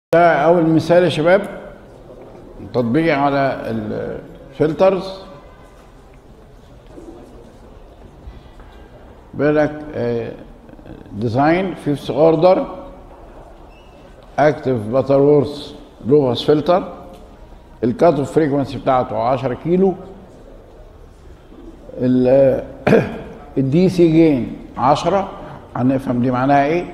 ده أول مثال يا شباب، تطبيق على الفلترز. بيقول لك ديزاين فيفث اوردر اكتف باتر وورث لو باس فلتر. الكات اوف فريكونسي بتاعته 10 كيلو. الدي سي جين 10. هنفهم دي معناها ايه.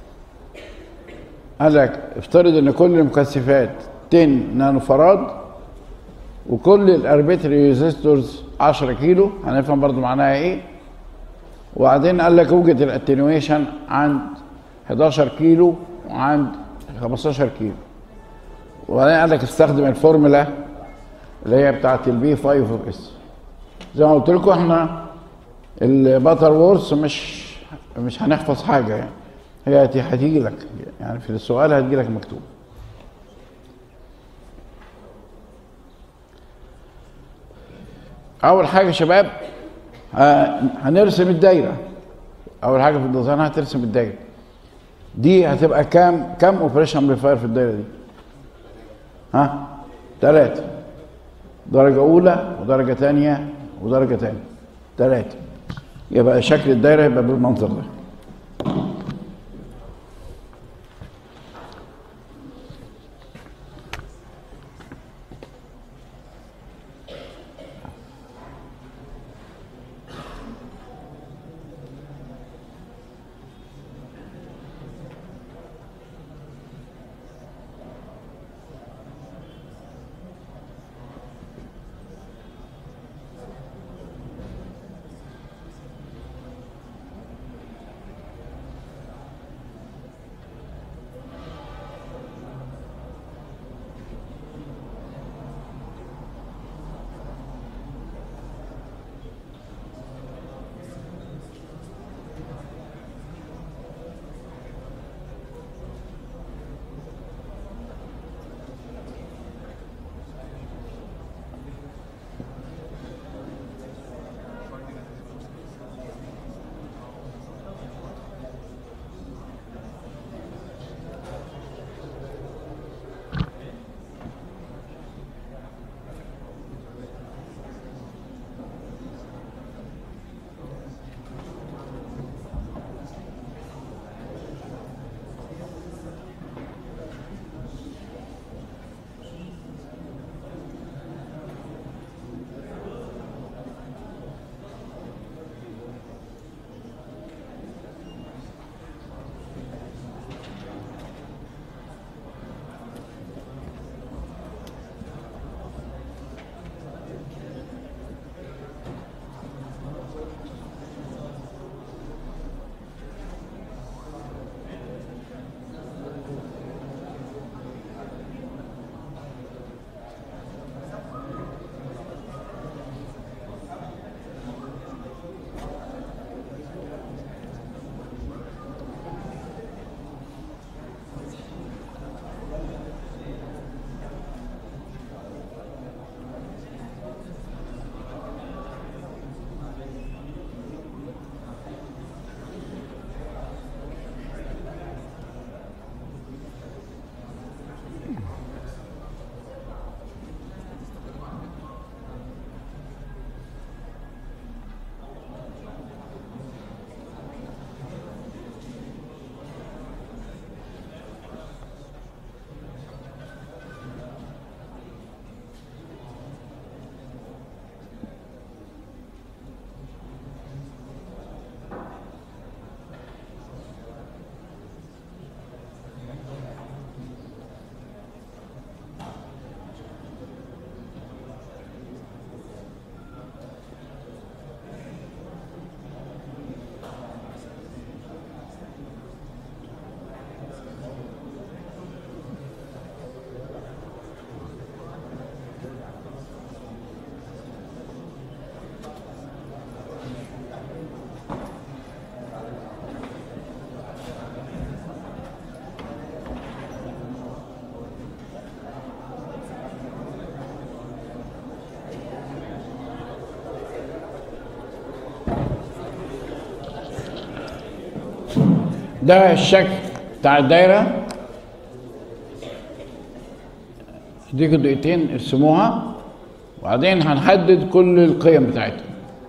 قال لك افترض ان كل المكثفات 10 نانو فراد وكل الاربيتري ريزيستورز 10 كيلو. هنفهم برضو معناها ايه. وبعدين قال لك اوجد الاتنيويشن عند 11 كيلو وعند 15 كيلو. وبعدين قال لك استخدم الفورمولا اللي هي بتاعت البي 5 اوف اس. زي ما قلت لكم احنا الباتر وورث مش هنحفظ حاجه، يعني هي هتيجي لك، يعني في السؤال هتجي لك مكتوب. اول حاجه يا شباب هنرسم الدايره. اول حاجه في الديزاين هترسم الدايره دي. هتبقى كام اوبريشن امبليفاير في الدايره دي؟ 3. درجه اولى ودرجه ثانيه ودرجه ثانيه. 3. يبقى شكل الدايره يبقى بالمنظر ده. ده الشكل بتاع الدايره. اديكوا دقيقتين ارسموها وبعدين هنحدد كل القيم بتاعتها.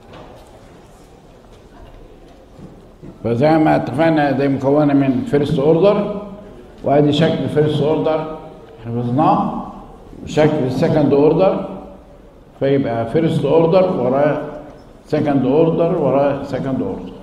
فزي ما اتفقنا دي مكونه من فيرست اوردر، وادي شكل فيرست اوردر حفظناه، وشكل السكند اوردر، فيبقى فيرست اوردر وراه سكند اوردر وراه سكند اوردر.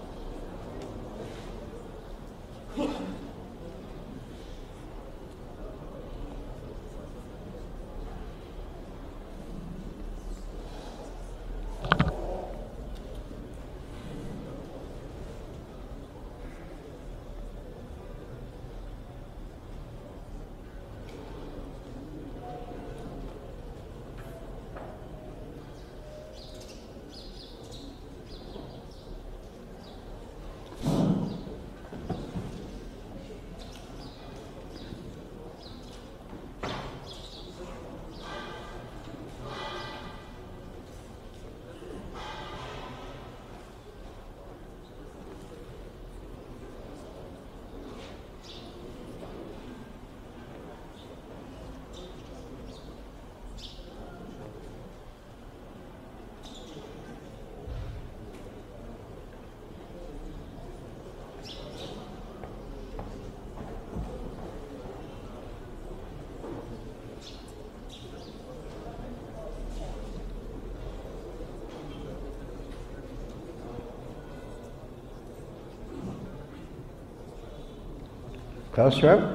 خلاص يا شباب؟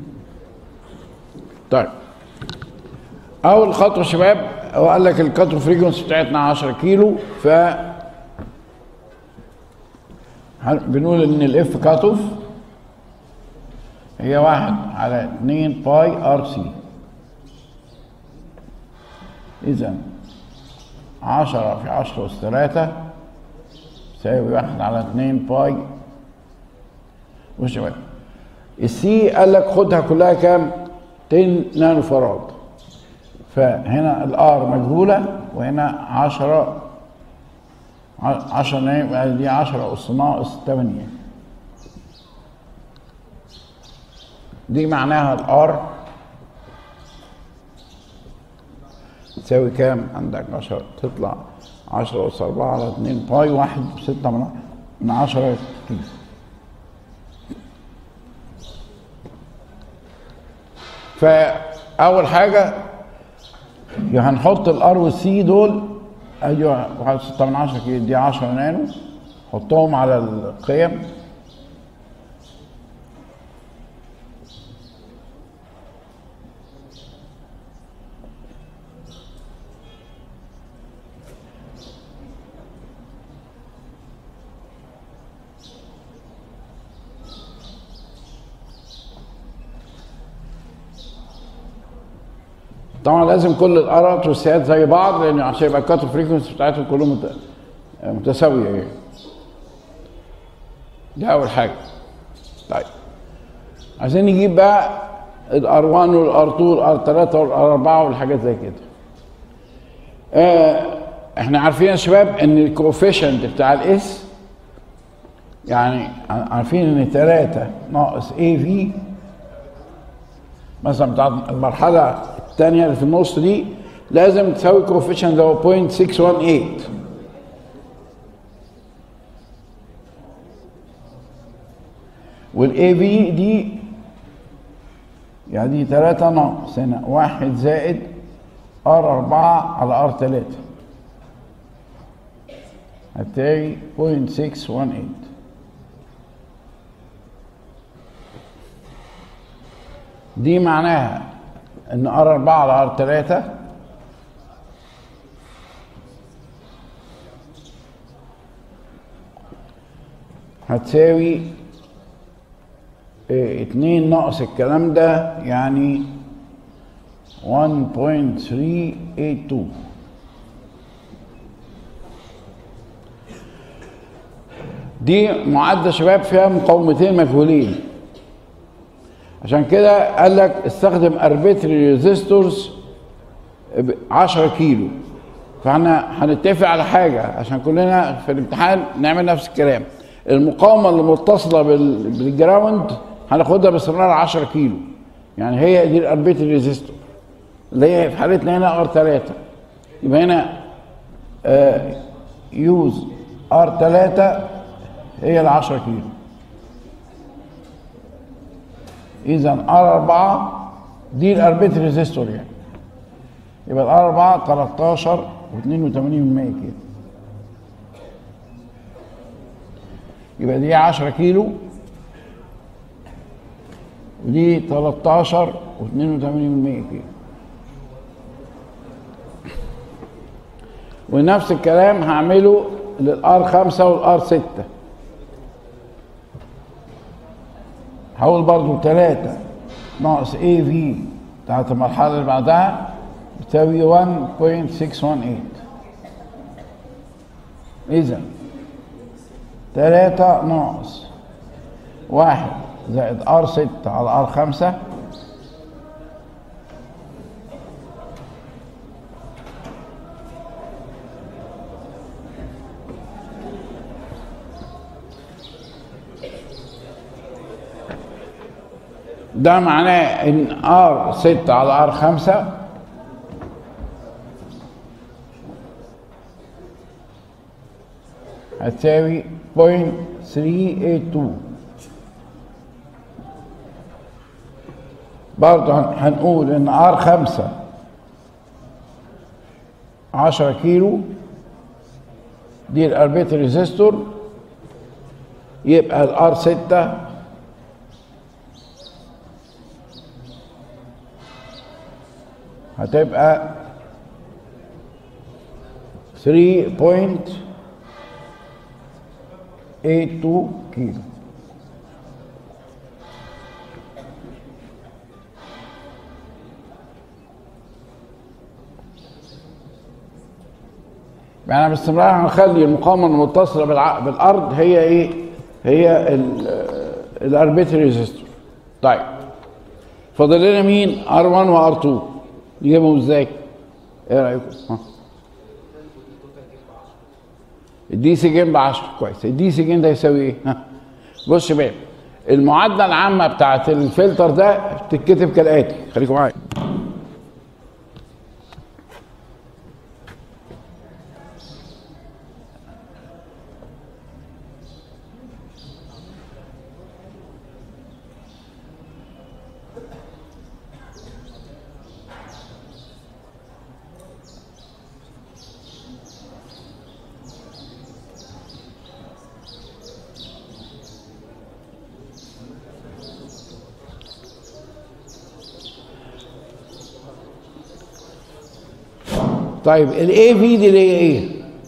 طيب اول خطوه يا شباب هو قال لك الكات اوف فريكونسي بتاعتنا 10 كيلو، ف بنقول ان الاف كات اوف هي 1/2 باي ار سي. اذا 10 في 10 أس 3 تساوي 1/2 باي. بصوا يا شباب السي قال لك خدها كلها كام؟ 10 نانو فراد، فهنا الار مجهوله وهنا 10 نانو، دي 10 أس ناقص 8. دي معناها الار تساوي كام؟ عندك 10 تطلع 10 أس 4 على 2 باي 1/6 كيلو. فأول حاجة هنحط الار والسي دول، ادي 1/6 كيلو، دي 10 نانو، حطهم على القيم. طبعا لازم كل الارات والسيات زي بعض، لان عشان يبقى الكات اوف فريكونسي بتاعتهم كلهم متساويه يعني. دي اول حاجه. طيب عايزين نجيب بقى الار 1 والار 2 والار 3 والار 4 والحاجات زي كده. احنا عارفين يا شباب ان الكوفيشنت بتاع الاس، يعني عارفين ان 3 ناقص اي في مثلا بتاعت المرحله الثانيه اللي في النص دي لازم تساوي كوفيشنت اللي هو 0.618. والاي بي دي يعني دي 3 ناقص هنا 1 زائد ار 4 على ار 3 هتلاقي 0.618. دي معناها ان ار 4 على ار 3 هتساوي 2 ناقص الكلام ده يعني 1.382. دي معادلة شباب فيها مقاومتين مجهولين، عشان كده قال لك استخدم اربيتري ريزيستورز 10 كيلو. فاحنا هنتفق على حاجه عشان كلنا في الامتحان نعمل نفس الكلام. المقاومه اللي متصله بالجراوند هناخدها باستمرار 10 كيلو، يعني هي دي الاربيتري ريزيستور. اللي هي في حالتنا هنا R3. يبقى هنا يوز R3 هي ال 10 كيلو. إذا R4 دي الأربيت ريزيستور يعني. يبقى ال R4 13 و82% كده. يبقى دي 10 كيلو ودي 13 و82% كده. ونفس الكلام هعمله للR5 والR6. هقول برضو 3 ناقص AV بتاعت المرحلة اللي بعدها بتساوي 1.618. إذا 3 ناقص 1 زائد R6 على R5 ده معناه ان R6 على R5 هتساوي 0.382. برضه هنقول ان R5 10 كيلو دي الاربيت ريزيستور. يبقى الR6 هتبقى 3.82 كيلو. يعني باستمرار هنخلي المقاومة المتصلة بالأرض هي إيه؟ هي الأربيت ريزيستور. طيب فاضل لنا مين؟ R1 و R2 نجيبهم ازاي؟ ايه رايكم؟ الدي سي جيم ب 10. كويس. الدي سي جيم ده يساوي ايه؟ بص يا شباب، المعادله العامه بتاعت الفلتر ده بتتكتب كالاتي، خليكم معايا. طيب الاي في دي اللي هي ايه؟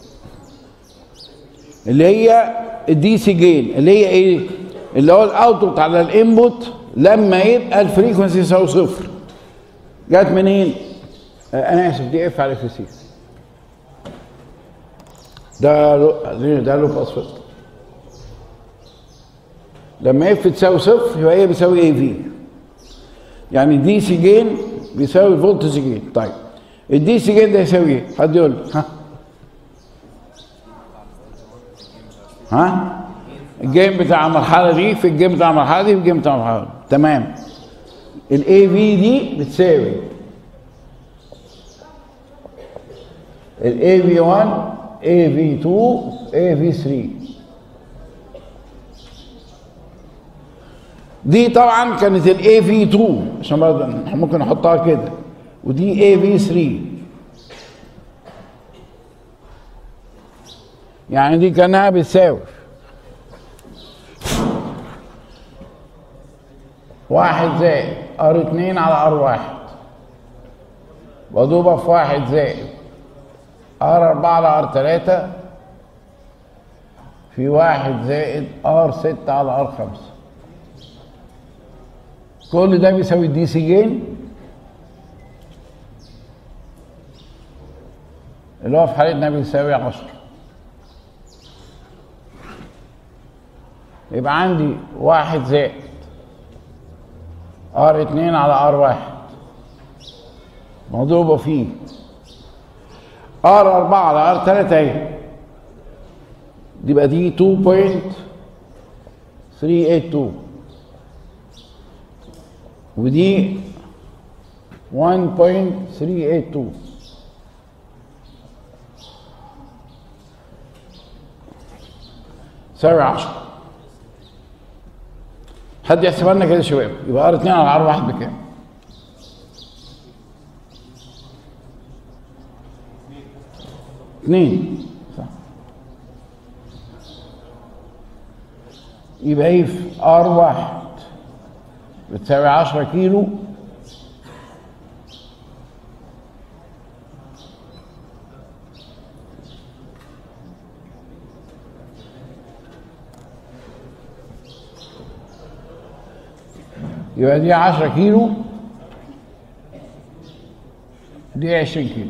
اللي هي الدي سي جين، اللي هي ايه؟ اللي هو الاوتبوت على الانبوت لما يبقى الفريكونسي يساوي صفر. جت منين؟ انا اسف، دي اف على اف سي. ده لو باس فلتر. لما اف تساوي صفر يبقى هي بيساوي اي في. يعني دي سي جين بيساوي فولتج جين. طيب الدي سي جين ده يساوي ايه؟ حد يقول لي. ها؟ الجيم بتاع المرحله دي في الجيم بتاع المرحله دي في الجيم بتاع المرحله دي. تمام. الاي في دي بتساوي الاي في 1 اي في 2 اي في 3. دي طبعا كانت الاي في 2 عشان برضه ممكن نحطها كده، ودي اي في 3. يعني دي كانها بتساوي 1 زائد R2 على R1 مضروبة في 1 زائد R4 على R3 في 1 زائد R6 على R5. كل ده بيساوي الدي سي جين اللي هو في حالتنا بيساوي 10. يبقى عندي 1 زائد R2 على R1 مضروبة فيه R4 على R3 اهي. دي بقى دي 2.382 ودي 1.382. يساوي 10. حد يحسبها لنا كده يا شباب، يبقى ار 2 على ار 1 بكام؟ 2 صح. يبقى ايه في ار 1 بتساوي 10 كيلو يبقى دي 10 كيلو دي 20 كيلو.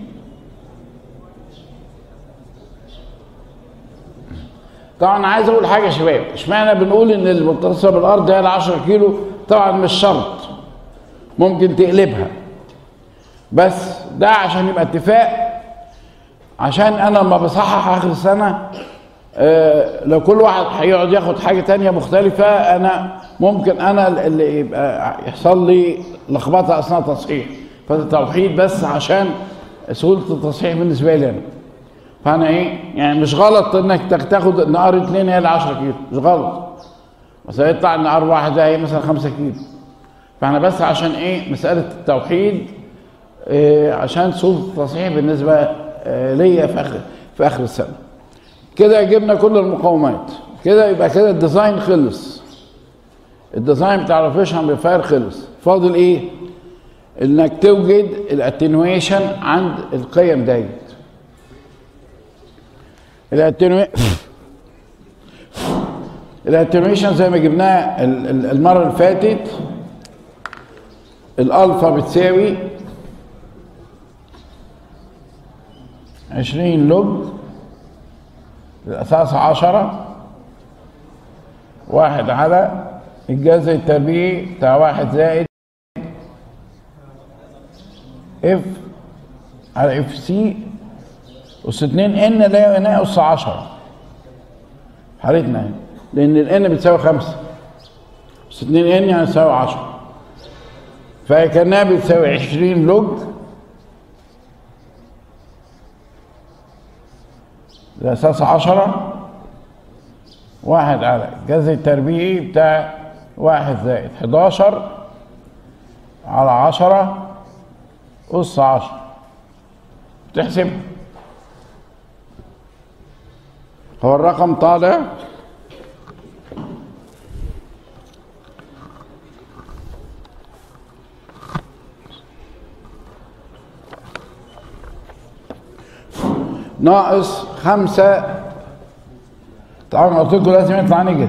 طبعا عايز اقول حاجه يا شباب، اشمعنى بنقول ان المتصله بالارض هي ال 10 كيلو؟ طبعا مش شرط، ممكن تقلبها، بس ده عشان يبقى اتفاق، عشان انا لما بصحح اخر السنه لو كل واحد هيقعد ياخد حاجه تانية مختلفه، انا ممكن انا اللي يبقى يحصل لي لخبطه اثناء التصحيح، فالتوحيد بس عشان سهوله التصحيح بالنسبه لي انا. فانا ايه يعني مش غلط انك تاخد ان ار 2 هي ال 10 كيلو، مش غلط، بس هيطلع ان ار 1 ده هي مثلا 5 كيلو. فاحنا بس عشان ايه مساله التوحيد عشان سهوله التصحيح بالنسبه ليا في اخر السنه. كده جبنا كل المقاومات، كده يبقى كده الديزاين خلص، الديزاين بتاع الريفريش امبليفاير خلص. فاضل ايه؟ انك توجد الاتنويشن عند القيم ديت. الاتنويشن زي ما جبناها المره اللي فاتت، الالفا بتساوي 20 لوج الاساس 10 واحد على الجذر التربيعي بتاع 1 زائد اف على اف سي اس 2 ان اللي هي ناقص 10 حالتنا يعني، لان الان بتساوي 5 اس 2 ان يعني تساوي 10، فكانها بتساوي 20 لوج الاساس 10 واحد على الجذر التربيعي بتاع 1 زائد 11 على 10 أس 10. تحسب هو الرقم طالع ناقص 5. طبعا قلت لكم لازم يطلع نيجاتيف،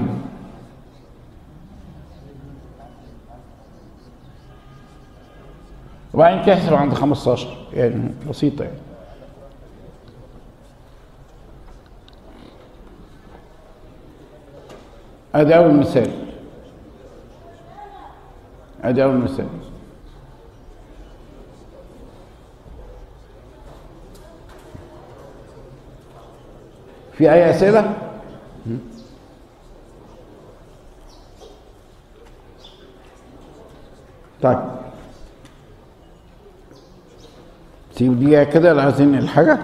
وبعدين تحسب عند 15 يعني بسيطة يعني. ادي اول مثال، ادي اول مثال. في اي اسئلة؟ طيب سيب دقيقة كده اللي عايزين الحاجة.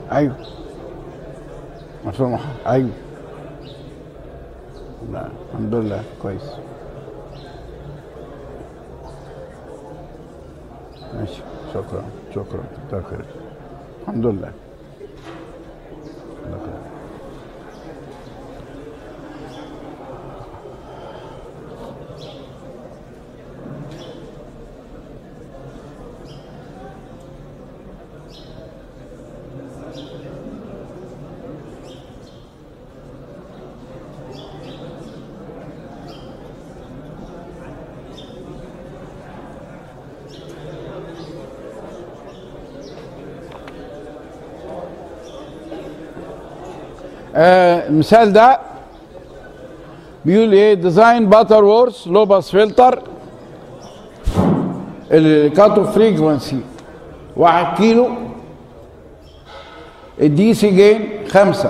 ايوه مفهوم. ايوه لا الحمد لله كويس. ماشي شكرا شكرا كتر خير الحمد لله. المثال ده بيقول ايه؟ ديزاين باتر وورث لو باس فلتر الكات اوف فريكونسي 1 كيلو، الدي سي جين 5،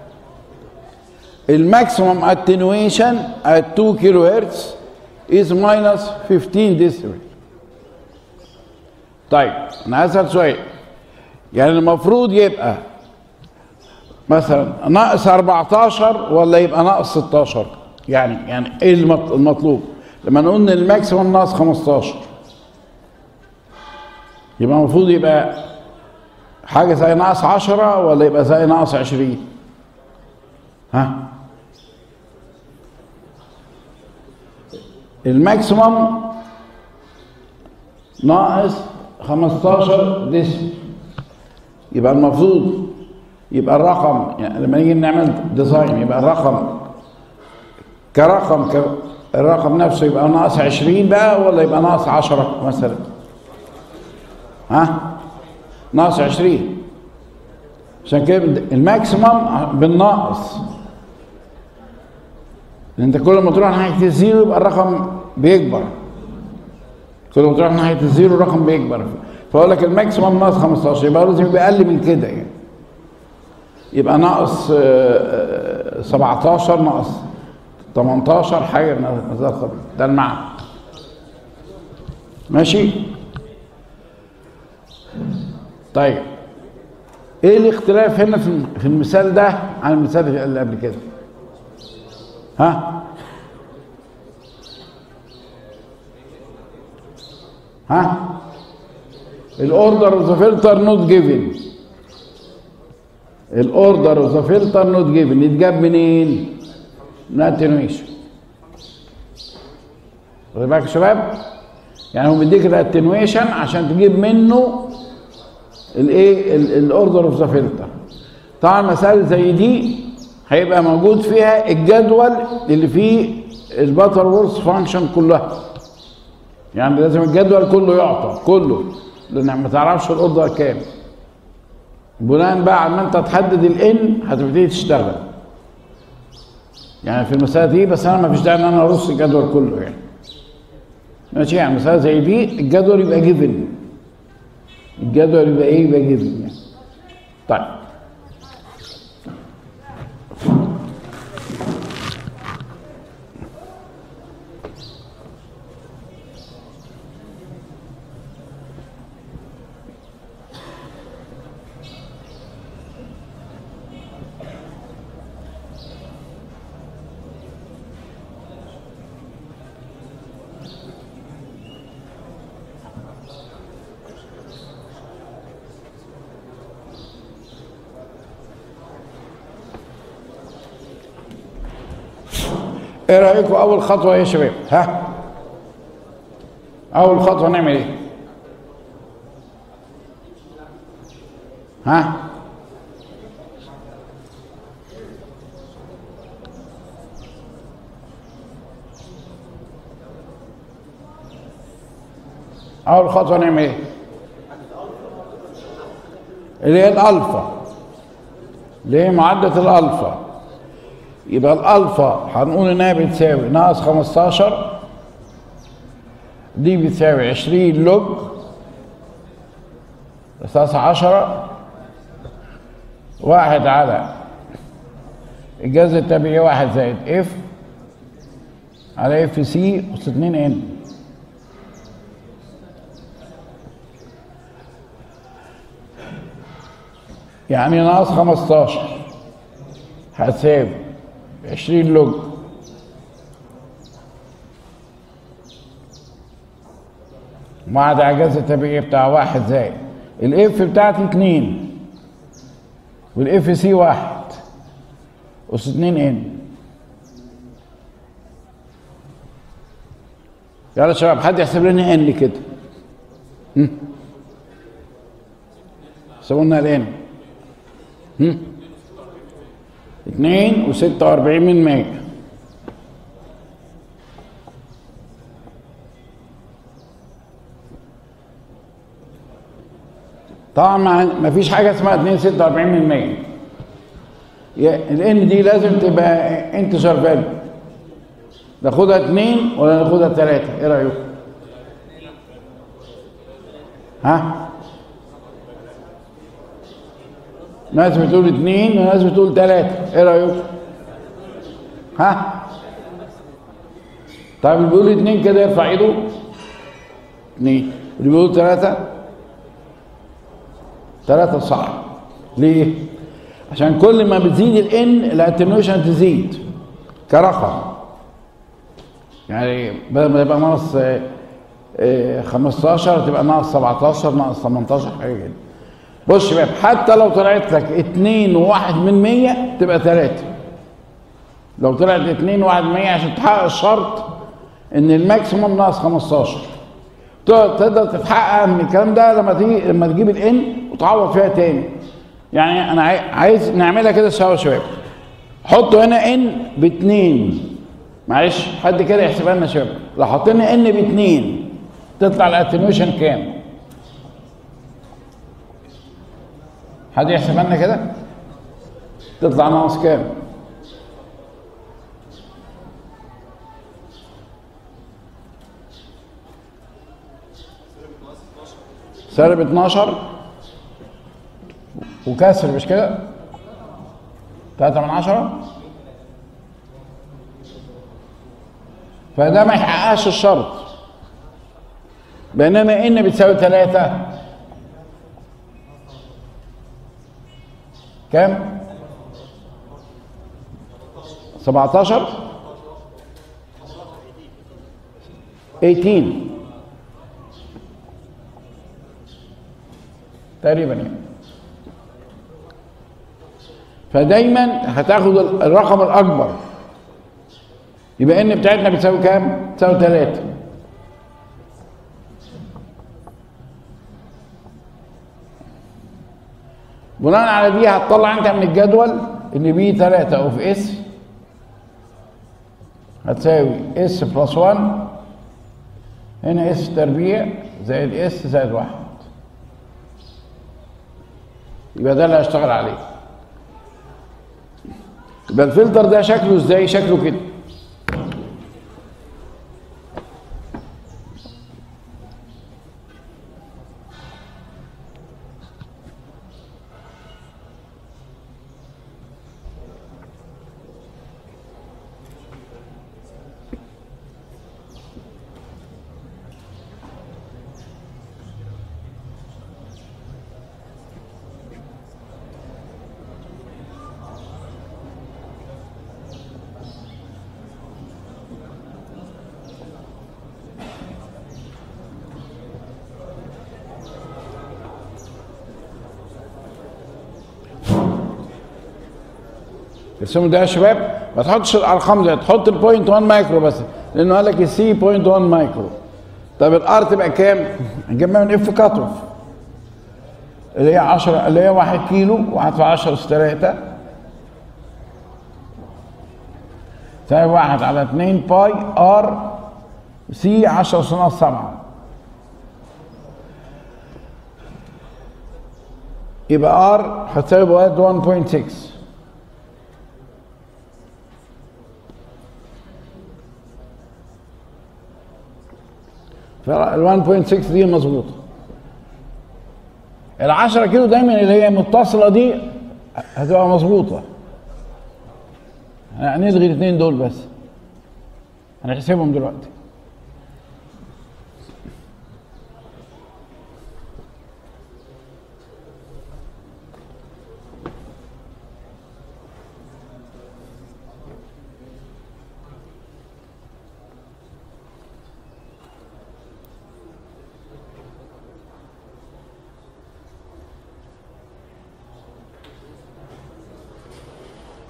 الماكسيمم اتنويشن at 2 كيلو هرتز is minus 15 ديسيبل. طيب انا هسأل سؤال، يعني المفروض يبقى مثلا ناقص 14 ولا يبقى ناقص 16؟ يعني ايه المطلوب؟ لما نقول ان الماكسيمم ناقص 15 يبقى المفروض يبقى حاجه زي ناقص 10 ولا يبقى زي ناقص 20؟ ها؟ الماكسيمم ناقص 15 ديسبل، يبقى المفروض يبقى الرقم، يعني لما نيجي نعمل ديزاين يبقى الرقم كرقم الرقم نفسه يبقى ناقص 20 بقى ولا يبقى ناقص 10 مثلا؟ ها؟ ناقص 20. عشان كده الماكسيمم بالناقص، لان انت كل ما تروح ناحيه الزيرو يبقى الرقم بيكبر، كل ما تروح ناحيه الزيرو الرقم بيكبر. فاقول لك الماكسيمم ناقص 15 يبقى لازم يبقى اقل من كده، يعني يبقى ناقص 17 ناقص 18 حاجه من هذا القبيل، ده المعنى. ماشي؟ طيب ايه الاختلاف هنا في المثال ده عن المثال اللي قبل كده؟ ها؟ الاوردر اوف ذا فلتر نوت جيفن. الاوردر اوف ذا فلتر نوت جيفن يتجاب منين؟ من الاتنويشن. واخد بالك يا شباب؟ يعني هو بيديك الاتنويشن عشان تجيب منه الايه؟ الاوردر اوف ذا فلتر. طبعا مسائل زي دي هيبقى موجود فيها الجدول اللي فيه الباتر وورث فانكشن كلها، يعني لازم الجدول كله يعطى كله، لان ما تعرفش الاوردر كام. بناء بقى على ما انت تحدد الان هتبتدي تشتغل. يعني في المسألة دي بس انا ما فيش داعي ان انا ارص الجدول كله يعني. ماشي؟ يعني مسألة زي دي الجدول يبقى جيفن. الجدول يبقى ايه؟ يبقى جيفن يعني. طيب ايه رايكم اول خطوه ايه يا شباب؟ ها؟ اول خطوه نعمل ايه؟ ها؟ اول خطوه نعمل ايه؟ اللي هي الالفا، اللي هي معدة الالفا. يبقى الالفا هنقول انها بتساوي ناقص 15، دي بتساوي 20 لوج اساس 10 واحد على الجذر الطبيعي 1 زائد اف على اف سي اس 2 ان. يعني ناقص 15 هتساوي 20 لوج مع اعجاز الطبيعي بتاع 1 زائد الاف بتاعتي 2 والاف سي 1 اس 2 ان. يلا يا شباب حد يحسب لنا ان كده. حسبوا لنا الان 2.46%. طبعا ما فيش حاجه اسمها 2.46%. الان دي لازم تبقى انتجر فاليو. ناخدها 2 ولا ناخدها 3؟ ايه رايكم؟ ها؟ ناس بتقول 2 وناس بتقول 3، ايه رايكم؟ ها؟ طيب اللي بيقول 2 كده يرفع ايده. 2. اللي بيقول 3 صح. ليه؟ عشان كل ما بتزيد الان الاتنويشن تزيد كرقم. يعني بدل ما تبقى ناقص 15 تبقى ناقص 17 ناقص 18 حاجه كده. بص يا شباب حتى لو طلعت لك 2.1% تبقى 3. لو طلعت 2.1% عشان تحقق الشرط ان الماكسيموم ناقص 15 تقدر تتحقق من الكلام ده لما تجيب الان وتعوض فيها تاني. يعني انا عايز نعملها كده سوا يا شباب. حطوا هنا ان ب2. معلش حد كده يحسبها لنا يا شباب. لو حطينا ان ب2 تطلع الاتنويشن كام؟ حد يحسبها لنا كده؟ تطلع ناقص كام؟ سالب 12 وكسر مش كده؟ 3/10. فده ما يحققش الشرط. بينما ان بتساوي 3 كام؟ 17 18 تقريبا يعني. فدايما هتاخد الرقم الاكبر. يبقى ان بتاعتنا بتساوي كام؟ بتساوي 3. بناء على دي هتطلع انت من الجدول ان بي 3 اوف اس هتساوي اس بلس 1 هنا اس تربيع زائد اس زائد 1. يبقى ده اللي هشتغل عليه. يبقى الفلتر ده شكله ازاي؟ شكله كده. ارسموا ده يا شباب. ما تحطش الارقام دي، تحط ال 0.1 مايكرو بس لانه قال لك السي 0.1 مايكرو. طب الار تبقى كام؟ هنجيبها من اف كات اوف اللي هي 10 اللي هي 1 كيلو 1 في 10 اس 3 تساوي 1 على 2 باي ار سي 10 اس ناقص 7. يبقى ار هتساوي 1.6. فال 1.6 دي مظبوطه. ال 10 كيلو دايما اللي هي متصله دي هتبقى مظبوطه. هنلغي الاثنين دول بس هنحسبهم دلوقتي.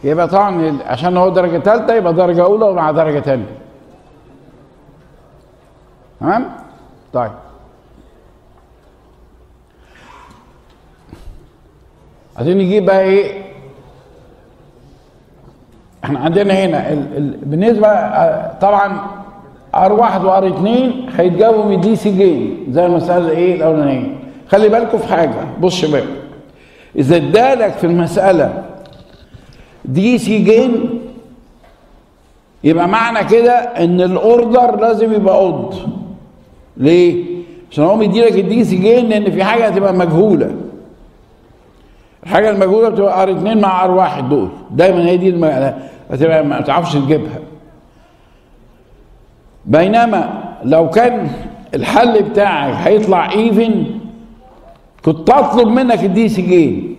يبقى طبعا عشان هو درجه ثالثه يبقى درجه اولى ومع درجه ثانيه. تمام؟ طيب عايزين نجيب بقى ايه؟ احنا عندنا هنا بالنسبه طبعا R1 وR2 هيتجاوبوا من دي سي جين زي المساله ايه الاولانيه. خلي بالكم في حاجه، بص يا شباب، اذا ادالك في المساله دي سي جين يبقى معنى كده ان الاوردر لازم يبقى اود. ليه؟ عشان هو مديلك الدي سي جين لان في حاجه هتبقى مجهوله. الحاجه المجهوله بتبقى R2 مع R1 دول دايما هي دي هتبقى ما تعرفش تجيبها. بينما لو كان الحل بتاعك هيطلع ايفن كنت اطلب منك الدي سي جين.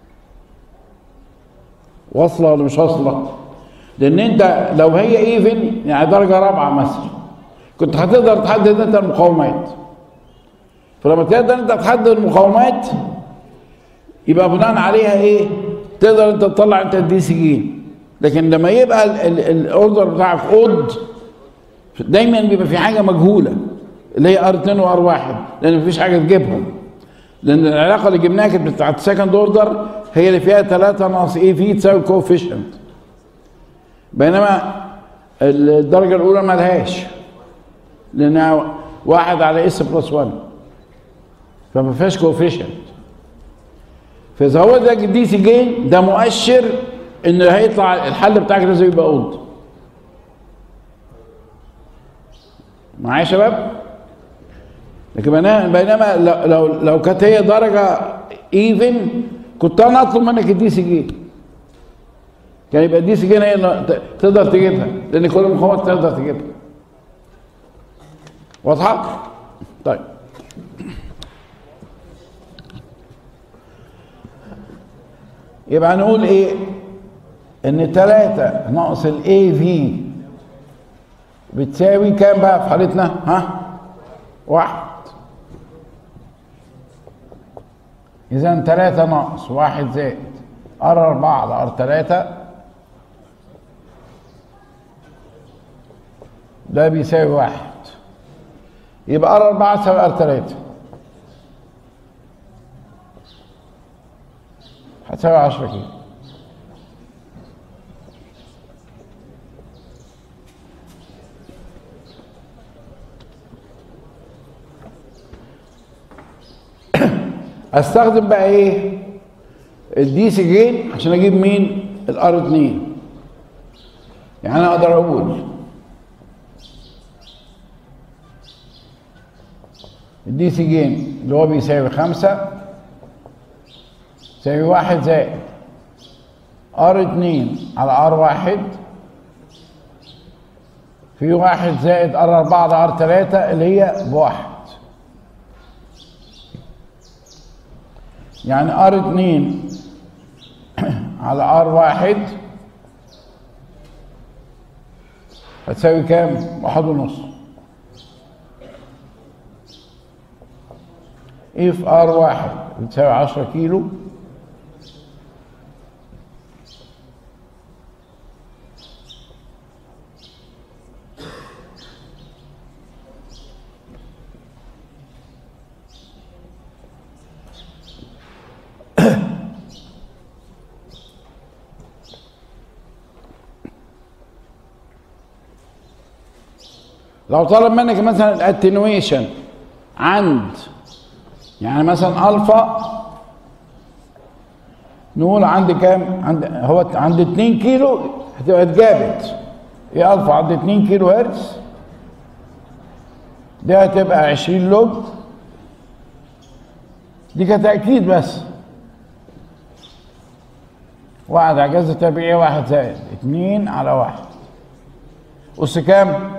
واصله ولا مش واصله؟ لان انت لو هي ايفن يعني درجه رابعه مثلا كنت هتقدر تحدد انت المقاومات. فلما تقدر انت تحدد المقاومات يبقى بناء عليها ايه؟ تقدر انت تطلع انت الدي سي جين. لكن لما يبقى الاوردر بتاعك اود دايما بيبقى في حاجه مجهوله اللي هي R2 وR1 لان مفيش حاجه تجيبهم. لان العلاقه اللي جبناها كانت بتاعت السكند اوردر هي اللي فيها 3 ناقص اي في تساوي كوفيشنت. بينما الدرجه الاولى ما لهاش لانها 1 على اس بلس 1 فما فيهاش كوفيشنت. فاذا هو ده الدي سي جين ده مؤشر ان هيطلع الحل بتاعك لازم يبقى اود. معايا يا شباب؟ لكن بينما لو كانت هي درجه ايفن كنت انا اطلب منك الدي سي جين. كان يبقى الدي سي جين هي اللي تقدر تجيبها لان كل المقاومات تقدر تجيبها. واضحه؟ طيب يبقى نقول ايه؟ ان 3 ناقص الاي في بتساوي كام بقى في حالتنا؟ ها؟ 1. إذا 3 ناقص 1 زائد R4 على R3 ده بيساوي 1. يبقى R4 تساوي R3 هتساوي 10 كيلو. استخدم بقى ايه؟ الدي سي جين عشان اجيب مين؟ الR2. يعني انا اقدر اقول الدي سي جين اللي هو بيساوي 5 يساوي 1 زائد R2 على R1 في 1 زائد R4 على R3 اللي هي ب1. يعني R2 على R1 هتساوي كام؟ 1.5. if R1 بتساوي 10 كيلو لو طلب منك مثلا الاتنويشن عند يعني مثلا الفا نقول عند كام؟ عند 2 كيلو هتبقى اتجابت. ايه الفا عند 2 كيلو هرتز دي هتبقى 20 لوج. دي كتأكيد بس 1 على جذر تربيعي 1 زائد 2 على 1 أس كام؟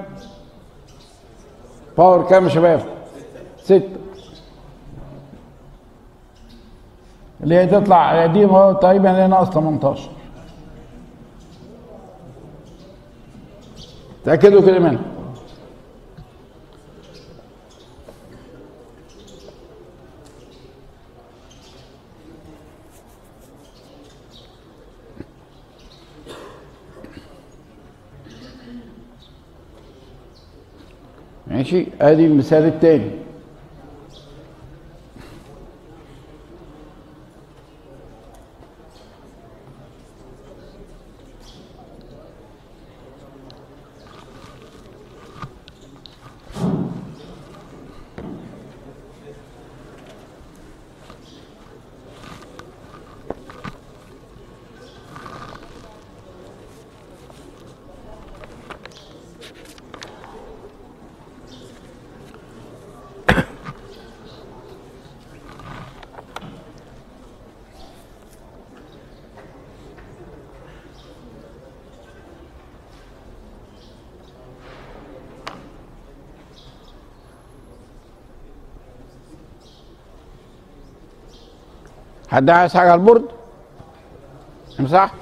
باور كام يا شباب؟ 6 اللي هي تطلع دي تقريبا اللي هي ناقص 18. تأكدوا كده منها. ماشي. ادي المثال التاني. حد عايز حاجه على البورد؟ امسح.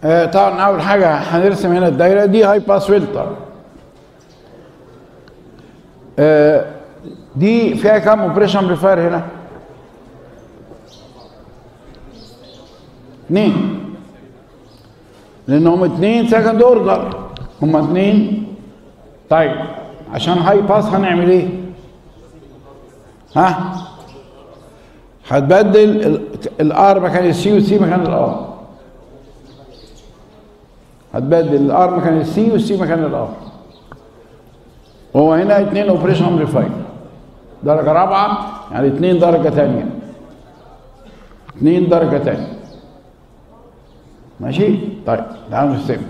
طبعا اول حاجه هنرسم هنا الدايره دي هاي باس فلتر. دي فيها كام اوبريشن امبليفاير هنا؟ 2 لان هم 2 سكند اوردر، هم 2. طيب عشان هاي باس هنعمل ايه؟ هتبدل الار مكان السي والسي مكان الار. هتبدل الار مكان السي والسي مكان الار. هو هنا 2 اوبريشن امبليفاير درجه رابعه، يعني 2 درجه ثانيه، 2 درجه ثانيه. ماشي؟ طيب تعالوا نرسم.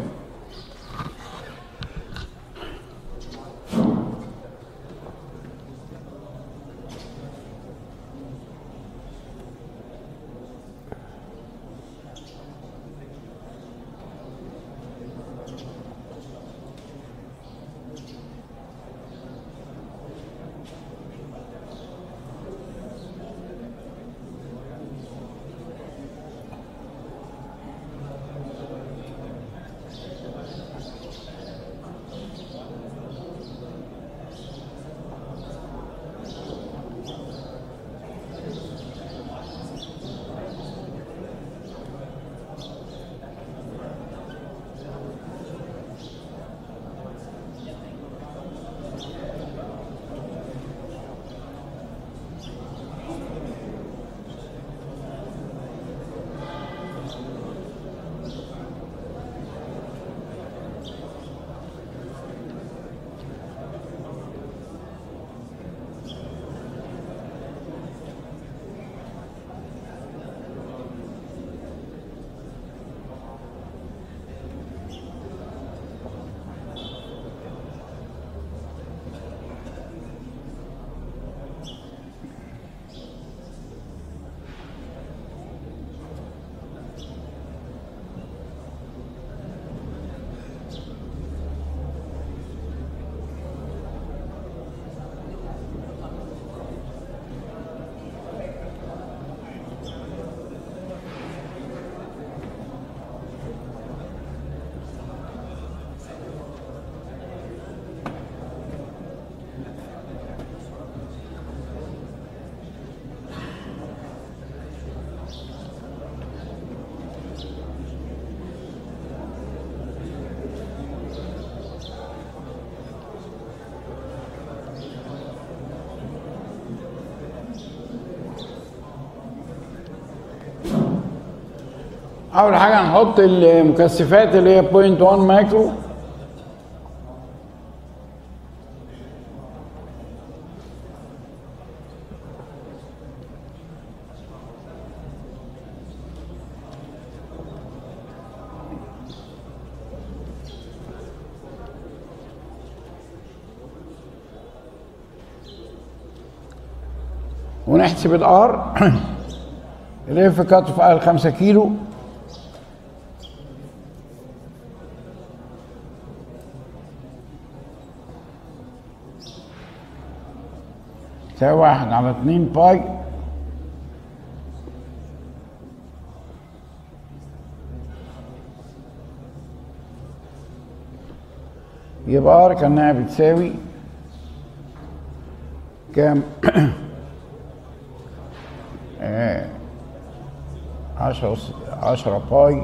اول حاجه هنحط المكثفات اللي هي 0.1 مايكرو. ونحسب الار اللي هي في كاتف قال 5 كيلو. تساوي 1/2 باي يبقى ار كانها بتساوي كام؟ 10 باي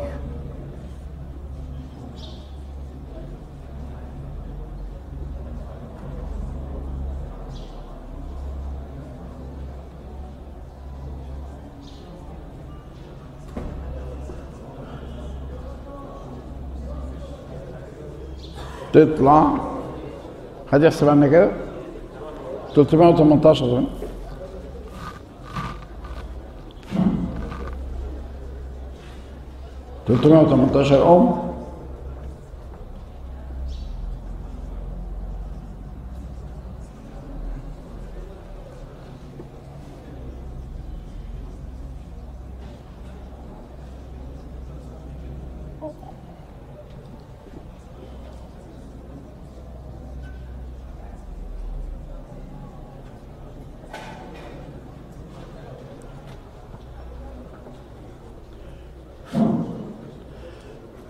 تطلع. حد يحسب عنا كده 318 زمان. اوم.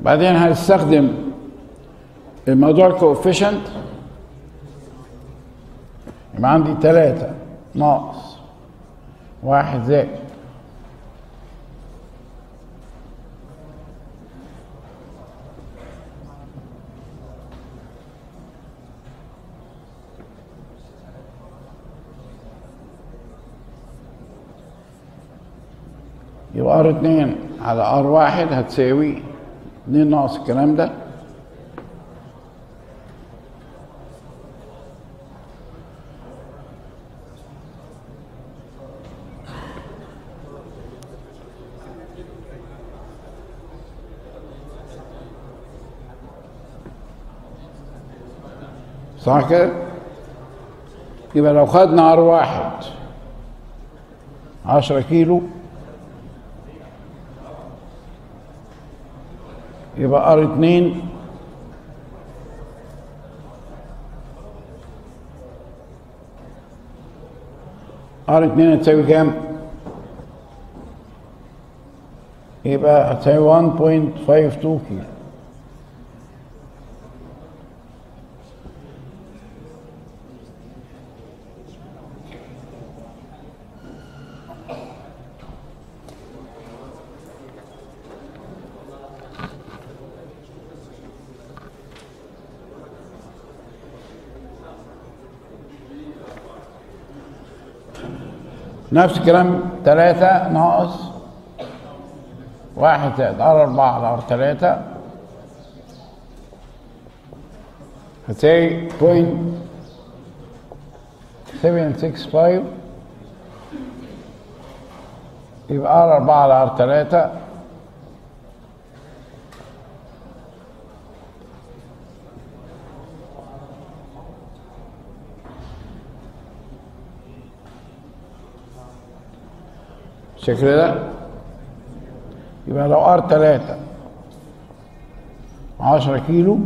بعدين هنستخدم الموضوع الكوفيشنت. يبقى عندي 3 ناقص 1 زائد يبقى R2 على R1 هتساوي 2 ناقص الكلام ده صح كده؟ يبقى لو خدنا R1 10 كيلو يبقى R2 هتساوي كام؟ يبقى هتساوي 1.52 كيلو. نفس الكلام 3 ناقص 1 زائد R4 على R3 هتساوي 0.765 يبقى R4 على R3 الشكل ده. يبقى لو R3 10 كيلو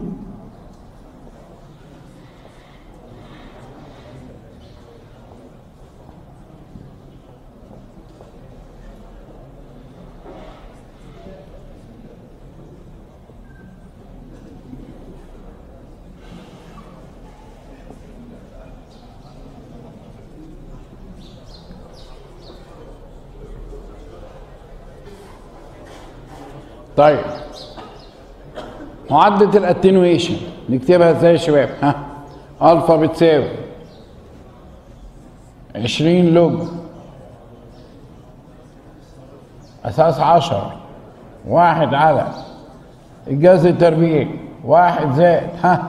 طيب معدل الاتنويشن نكتبها ازاي يا شباب؟ الفا بتساوي 20 لوج اساس 10 1 على الجذر التربيعي 1 زائد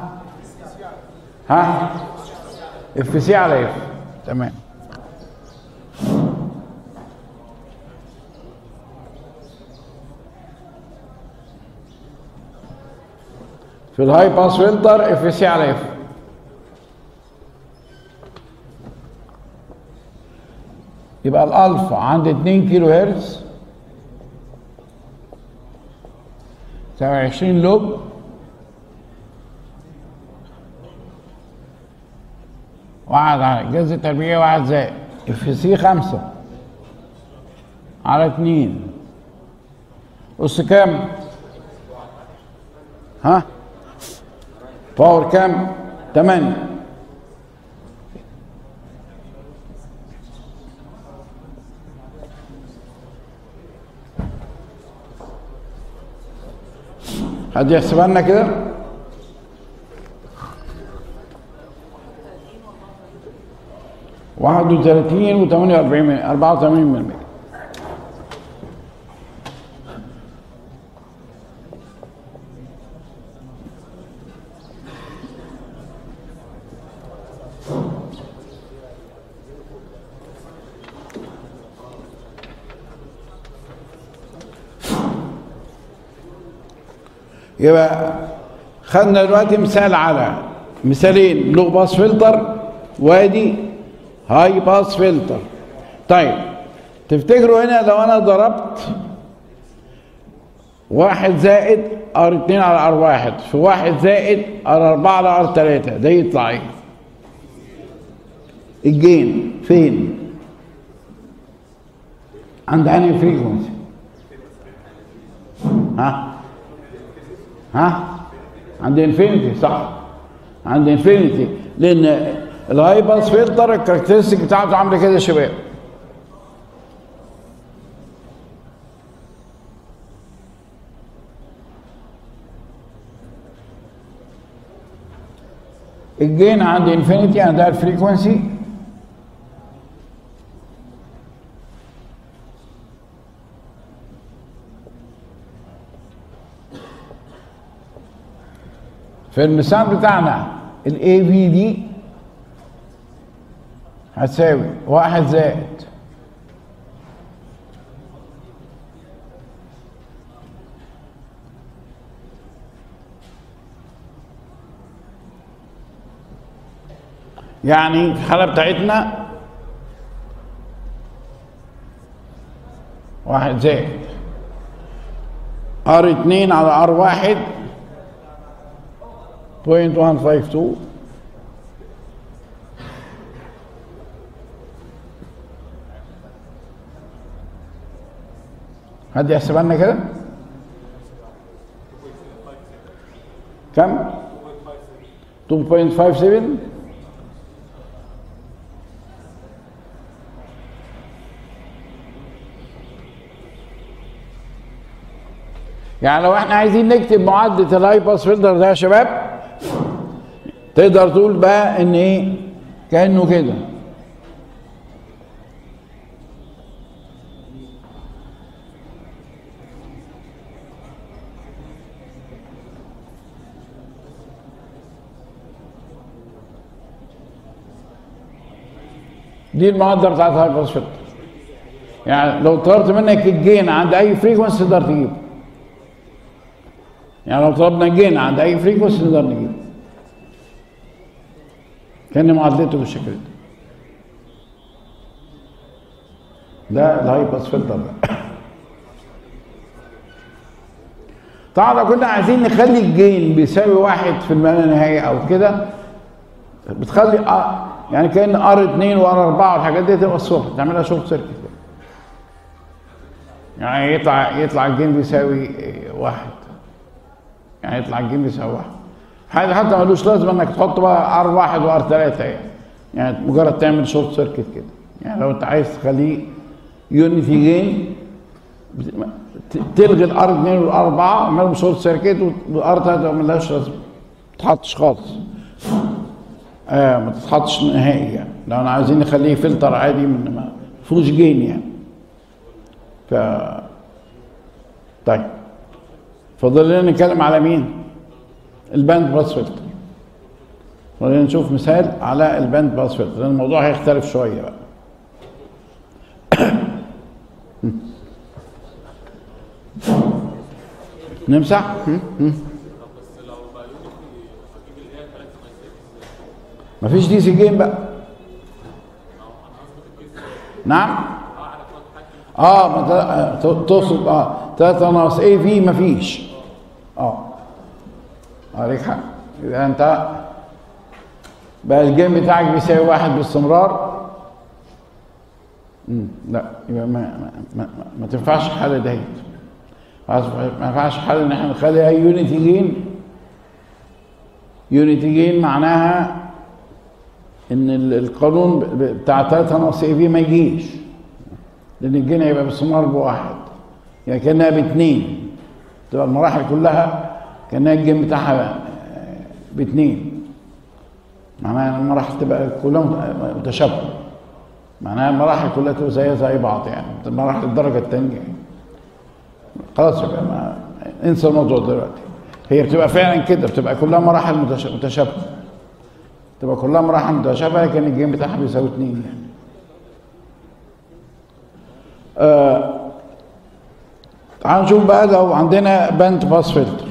اف سي على اف. تمام. في الهاي باس فلتر اف سي على اف. يبقى الالفا عند 2 كيلو هرتز تساوي 20 لوج واحد على الجذر التربيعي 1 زائد اف سي 5 على 2 أس كام؟ باور كام؟ 8. حد يحسبها لنا كده؟ 31 و48 84%. يبقى خدنا دلوقتي مثال على مثالين، لو باس فلتر وادي هاي باس فلتر. طيب تفتكروا هنا لو انا ضربت 1 زائد R2 على R1 في 1 زائد R4 على R3 ده يطلع ايه؟ الجين فين؟ عند انهي فريكونسي؟ ها؟ عند انفينيتي، صح، عند انفينيتي، لان الهاي باس فلتر الكاركترستيك بتاعته عامله كده يا شباب. الجين عند انفينيتي عندها الفريكونسي في المثال بتاعنا الاي في دي هتساوي 1 زائد يعني في الحالة بتاعتنا 1 زائد R2 على R1 0.152 حد يحسبها لنا كده؟ كم؟ 2.57. يعني لو احنا عايزين نكتب معادلة الهاي باس فلتر ده يا شباب، تقدر تقول بقى ان ايه؟ كأنه كده. دي المعادلة بتاعت الهاي باس فلتر. يعني لو طلبت منك الجين عند اي فريكونسي تقدر تجيبه. يعني لو طلبنا الجين عند اي فريكونسي نقدر نجيبه. كان معادلته بالشكل ده الهاي باس فلتر ده. طبعا لو كنا عايزين نخلي الجين بيساوي 1 في اللانهاية او كده، بتخلي يعني كأن R2 وR4 والحاجات دي تبقى الصبح تعملها شورت سيركت. يعني يطلع الجين بيساوي 1، يعني يطلع الجين بيساوي 1. حتى ملوش لازم انك تحط بقى R1 وR3 يعني مجرد تعمل شورت سيركت كده. يعني لو انت عايز تخليه يونيتي جين تلغي الR2 والR4 اعملهم شورت سيركت، والR3 ملهاش لازمه ما تتحطش خالص. ما تتحطش نهائي. يعني لو انا عايزين نخليه فلتر عادي من ما فيهوش جين يعني. طيب فضل لنا نتكلم على مين؟ الباند باس فلتر. خلينا نشوف مثال على الباند باس فلتر لان الموضوع هيختلف شويه بقى. نمسح؟ مفيش دي سي جيم بقى. نعم؟ تقصد 3 ناقص اي في مفيش. عليك حق. يبقى انت بقى الجيم بتاعك بيساوي 1 باستمرار. لا يبقى ما تنفعش الحاله ديت. ما ينفعش حل ان احنا نخلي اي يونيتي جين. يونيتي جين معناها ان القانون بتاع 3 ناقص اي في ما يجيش، لان الجين هيبقى باستمرار بواحد، يعني كانها باتنين، تبقى المراحل كلها كانها الجين بتاعها باتنين. معناها المراحل تبقى كلها متشابهه، معناها المراحل كلها تبقى زي بعض، يعني مراحل الدرجه الثانيه. خلاص يبقى انسى الموضوع دلوقتي. هي بتبقى فعلا كده، بتبقى كلها مراحل متشابهه، تبقى كلها مراحل متشابهه، لكن الجين بتاعها بيساوي 2 يعني. تعالوا نشوف بقى لو عندنا باند باس فلتر.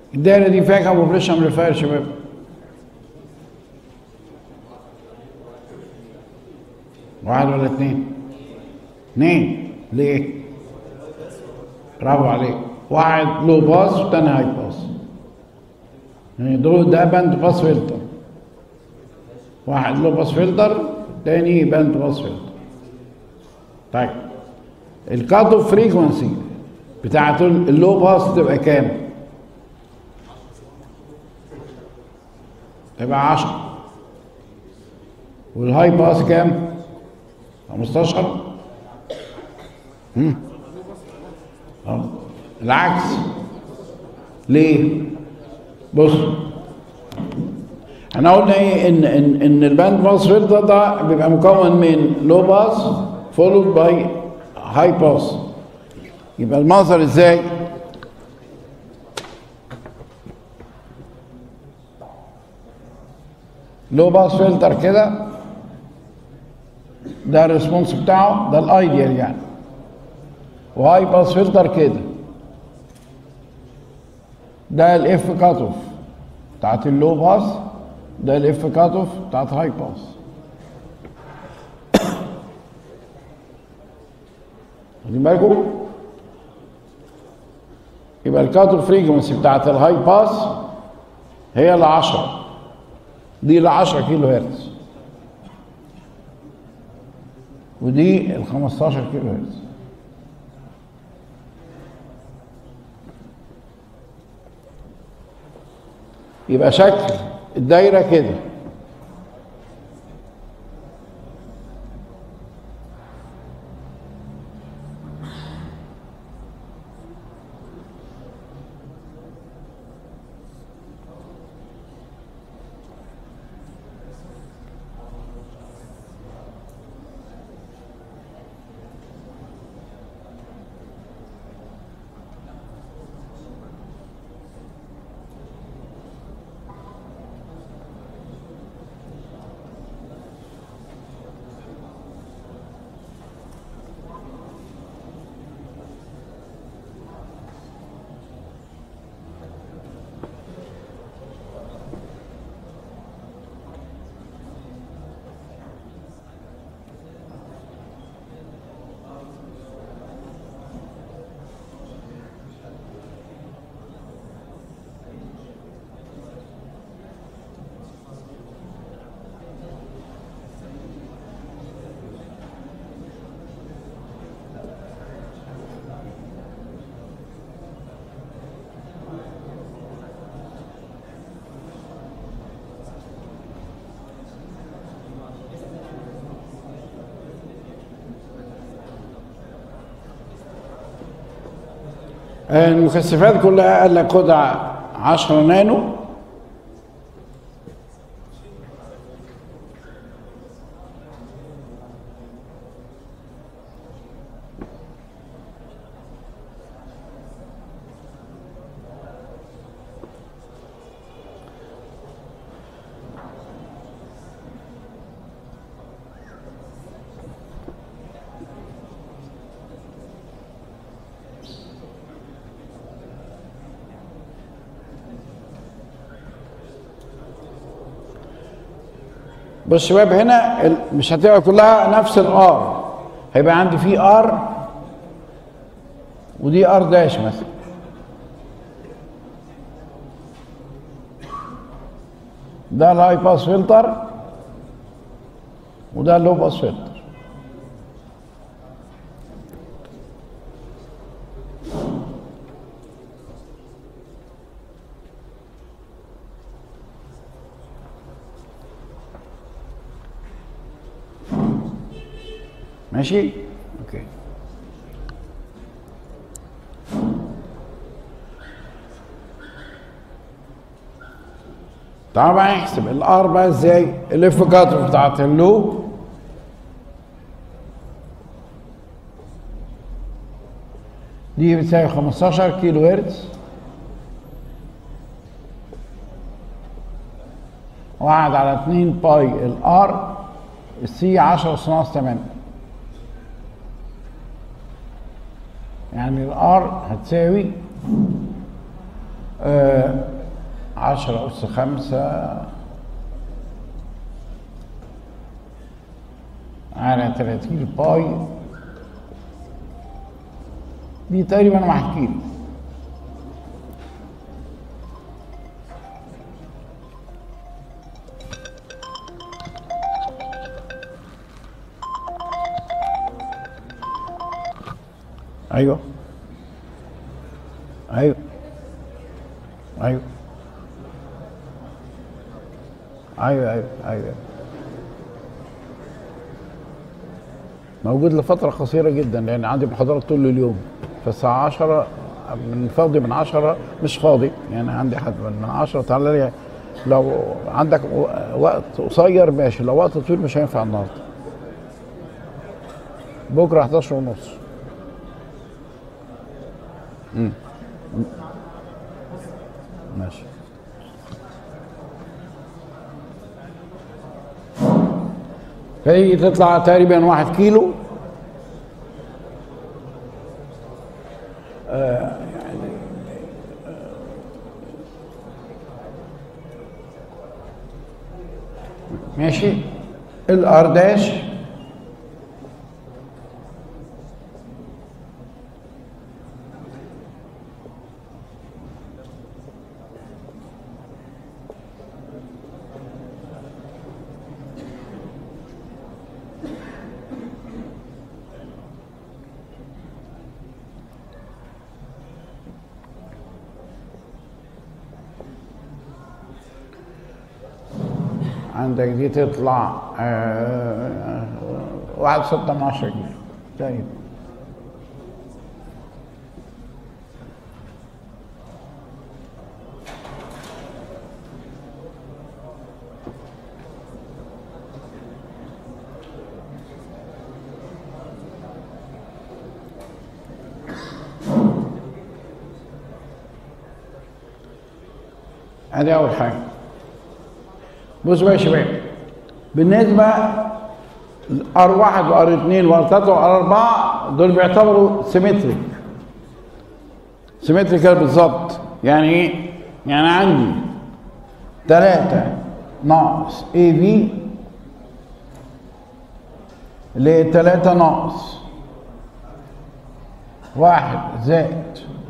الدايره دي فيها كام اوبريشن امبليفاير يا شباب؟ واحد ولا اتنين؟ اتنين. ليه؟ برافو عليك. واحد لو باس والتاني هاي باس. يعني ده باند باس فلتر. واحد لو باس فلتر، تاني باند باس فلتر. طيب الكات اوف فريكونسي بتاعت اللو باس تبقى كام؟ تبقى 10. والهاي باس كام؟ 15. العكس. ليه؟ بص احنا قلنا ايه؟ ان الباند باس فلتر ده بيبقى مكون من لو باس فولود باي هاي باس. يبقى المنظر ازاي؟ لو باس فلتر كده، ده الريسبونس بتاعه، ده الايديال يعني. وهاي باس فلتر كده، ده الاف كات اوف بتاعت اللو باس، ده الاف كات اوف بتاعت هاي باس. واخدين بالكم؟ يبقى الكات اوف فريكونسي بتاعت الهاي باس هي ال 10، دي ال 10 كيلو هرتز، ودي ال 15 كيلو هرتز. يبقى شكل الدايره كده. المكثفات كلها قال لك خد 10 نانو، بص شباب هنا مش هتبقى كلها نفس الار، هيبقى عندي في ار ودي ار داش مثلا. ده الهاي باس فلتر وده اللو باس فلتر. ماشي؟ اوكي. تعالوا بقى نحسب الار بقى ازاي؟ الاف كاتر بتاعت اللو دي بتساوي 15 كيلو هرتز، واحد على 2 باي الار السي 10 أس ناقص 8. يعني الار هتساوي 10 أس 5 على 30 باي، دي تقريبا 1 كيلو. ايوه ايوه ايوه ايوه ايوه ايوه موجود لفترة قصيرة جدا، لأن عندي محاضرات طول اليوم. فالساعة 10 من فاضي، من 10 مش فاضي يعني، عندي حد من 10 تعالى لي. لو عندك وقت قصير ماشي، لو وقت طويل مش هينفع النهارده. بكرة 11:30. ماشي. فهي تطلع تقريبا 1 كيلو. يعني ماشي. الار داش عندك دي تطلع 1.6 كيلو تقريبا. ادي اول حاجه. بصوا بقى يا شباب، بالنسبه ار1 وار2 وار3 وار4 دول بيعتبروا سيمتريكال بالظبط. يعني ايه؟ يعني عندي 3 ناقص اي بي ل 3 ناقص 1 زائد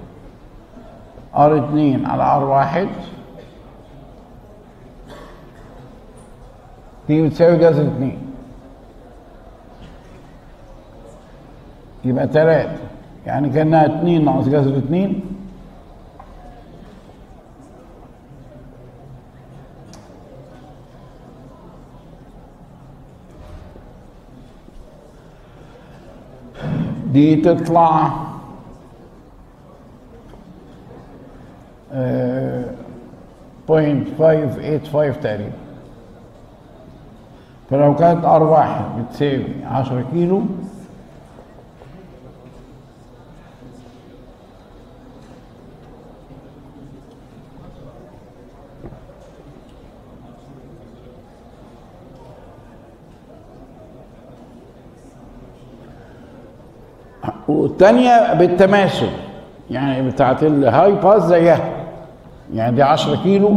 ار2 على ار1 دي بتساوي جذر 2. يبقى 3 يعني كأنها 2 ناقص جذر 2 دي تطلع 0.585 تقريبا. فلو كانت ار1 بتساوي 10 كيلو والثانيه بالتماثل، يعني بتاعت الهاي باس زيها، يعني دي 10 كيلو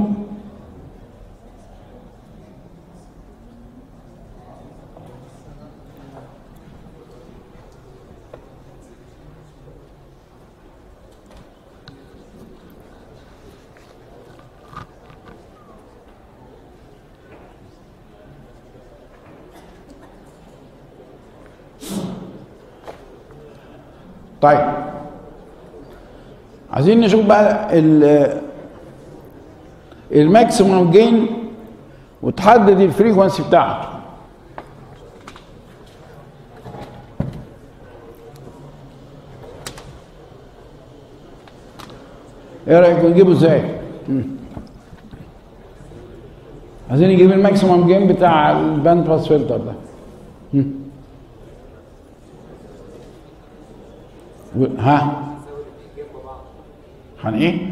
طيب عايزين نشوف بقى الماكسيموم جين وتحدد الفريكونسي بتاعته. ايه رايك نجيبه ازاي؟ عايزين نجيب الماكسيموم جين بتاع الباند باس فلتر ده. ها ايه؟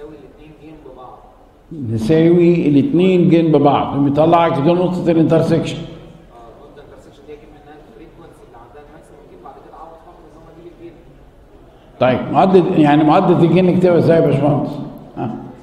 نساوي الاثنين جين ببعض، بيطلعك دي نقطة الانترسكشن. نقطة الانترسكشن دي اجيب منها الفريكونسي اللي عندها الماكسيموم جين، بعد كده اعوض فقط ان هم دي الجين. طيب معدل، يعني معدل الجين نكتبها ازاي يا باشمهندس؟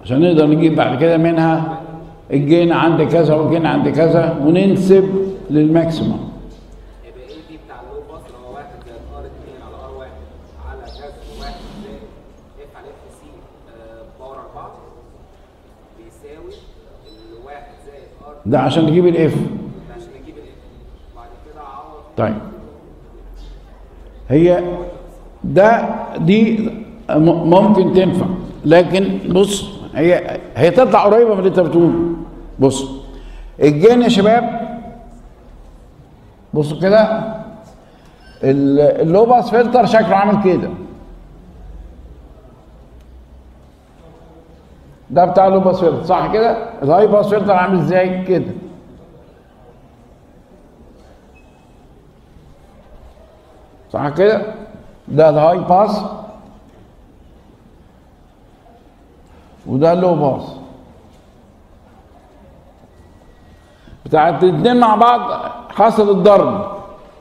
عشان نقدر نجيب بعد كده منها الجين عند كذا والجين عند كذا وننسب للماكسيمم. يبقى ايه دي بتاع اللو باس اللي هو 1 زائد ار 2 على ار 1 على جذر 1 زائد اف على اف سي باور 4 بيساوي ال 1 زائد ار ده عشان نجيب الاف. عشان نجيب الاف. بعد كده اعوض. طيب هي دي ممكن تنفع، لكن بص هي تطلع قريبه من اللي انت بتقوله. بص الجين يا شباب، بصوا كده اللو باس فلتر شكله عامل كده. ده بتاع اللو باس فلتر صح كده؟ الهاي باس فلتر عامل ازاي كده؟ صح كده؟ ده الهاي باس وده اللو باس. بتاعت الاتنين مع بعض حصل الضرب.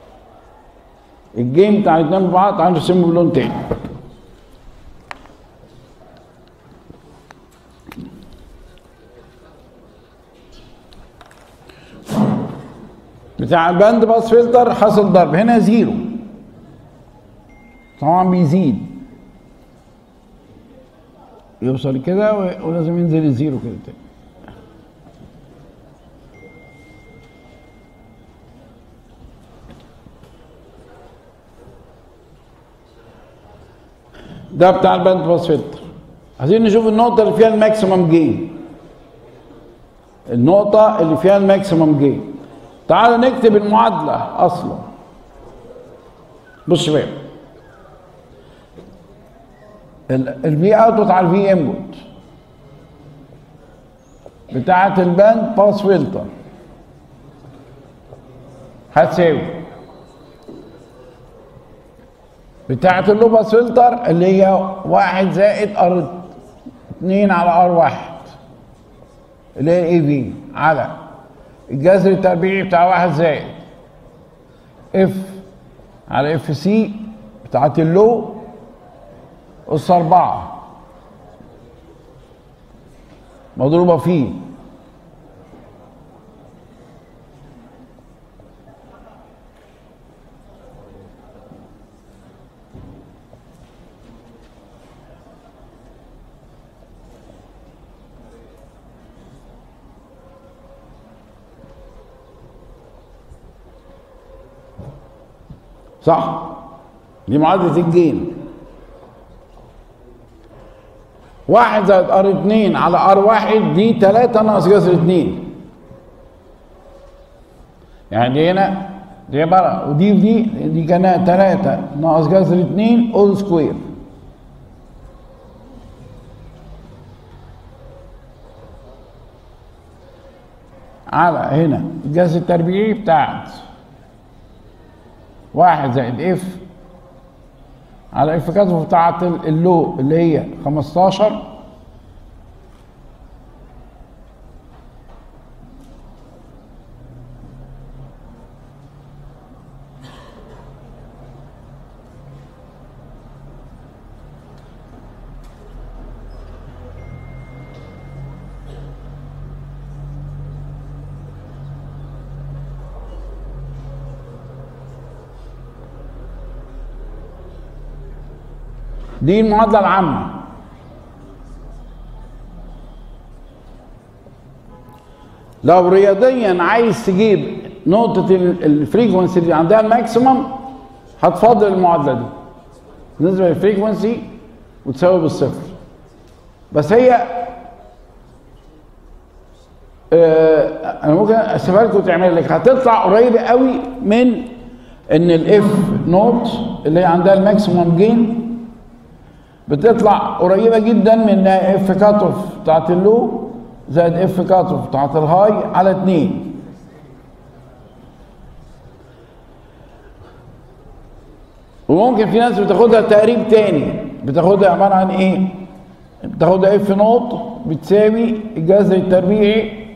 الجيم بتاع الاتنين مع بعض تعالوا نرسمه بلون تاني. بتاع الباند باس فلتر حصل ضرب هنا زيرو، طبعا بيزيد يوصل كده ولازم ينزل الزيرو كده تاني. ده بتاع الباند باس فلتر. عايزين نشوف النقطة اللي فيها الماكسيمم جين. النقطة اللي فيها الماكسيمم جين. تعالوا نكتب المعادلة أصلا. بص يا شباب، الفي اوتبوت على الفي انبوت بتاعت الباند باس فلتر هتساوي بتاعت اللو باس فلتر اللي هي 1 زائد ار 2 على ار 1 اللي هي الاي في على الجذر التربيعي بتاع 1 زائد اف على اف سي بتاعت اللو أس 4 مضروبة فيه صح؟ دي معادلة الجين. 1 زائد ار 2 على ار 1 دي 3 ناقص جذر 2. يعني دي هنا دي عبارة ودي كانت 3 ناقص جذر 2 اول سكوير. على هنا الجذر التربيعي بتاعت 1 زائد اف على اف كاتب بتاعت اللو اللي هي 15 دي المعادلة العامة. لو رياضيا عايز تجيب نقطة الفريكونسي اللي عندها الماكسيمم هتفضل المعادلة دي بالنسبة للفريكونسي وتساوي بالصفر. بس هي انا ممكن اسيبها لكم تعمل لك هتطلع قريبة قوي من ان الاف نوت اللي هي عندها الماكسيمم جين بتطلع قريبه جدا من اف كات اوف بتاعت اللو زائد اف كات اوف بتاعت الهاي على 2. وممكن في ناس بتاخدها تقريب تاني، بتاخدها عباره عن ايه؟ بتاخدها اف نوت بتساوي الجذر التربيعي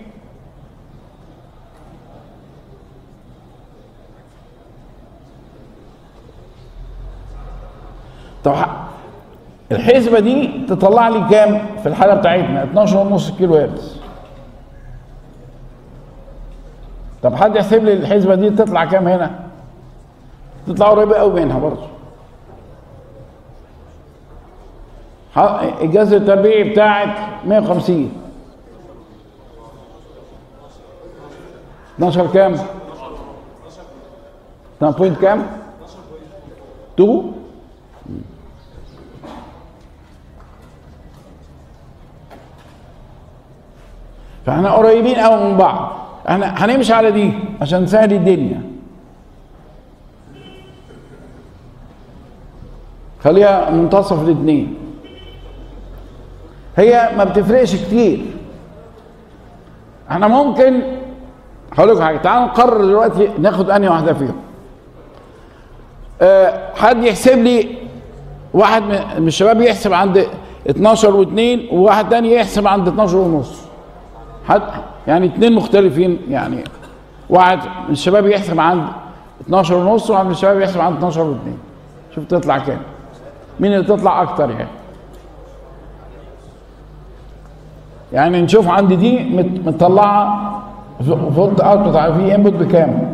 طب الحسبه دي تطلع لي كام في الحاله بتاعتنا؟ 12.5 كيلو هرتز. طب حد يحسب لي الحسبه دي تطلع كام هنا؟ تطلع قريبه قوي منها برضه. الجذر التربيعي بتاعك 150. 12 كام؟ 12 بوينت كام؟ 2. فاحنا قريبين قوي من بعض. احنا هنمشي على دي عشان نسهل الدنيا. خليها منتصف الاثنين. هي ما بتفرقش كتير. احنا ممكن هقول لكم حاجه، تعالوا نقرر دلوقتي ناخد انهي واحده فيهم. حد يحسب لي، واحد من الشباب يحسب عند 12 و2 وواحد تاني يحسب عند 12 ونص. حد يعني اتنين مختلفين، يعني واحد من الشباب يحسب عند 12 ونص وواحد من الشباب يحسب عند 12 و2. شوف تطلع كام؟ مين اللي تطلع اكتر يعني؟ يعني نشوف عندي دي مطلعه فولت اوتبوت على في انبوت بكام؟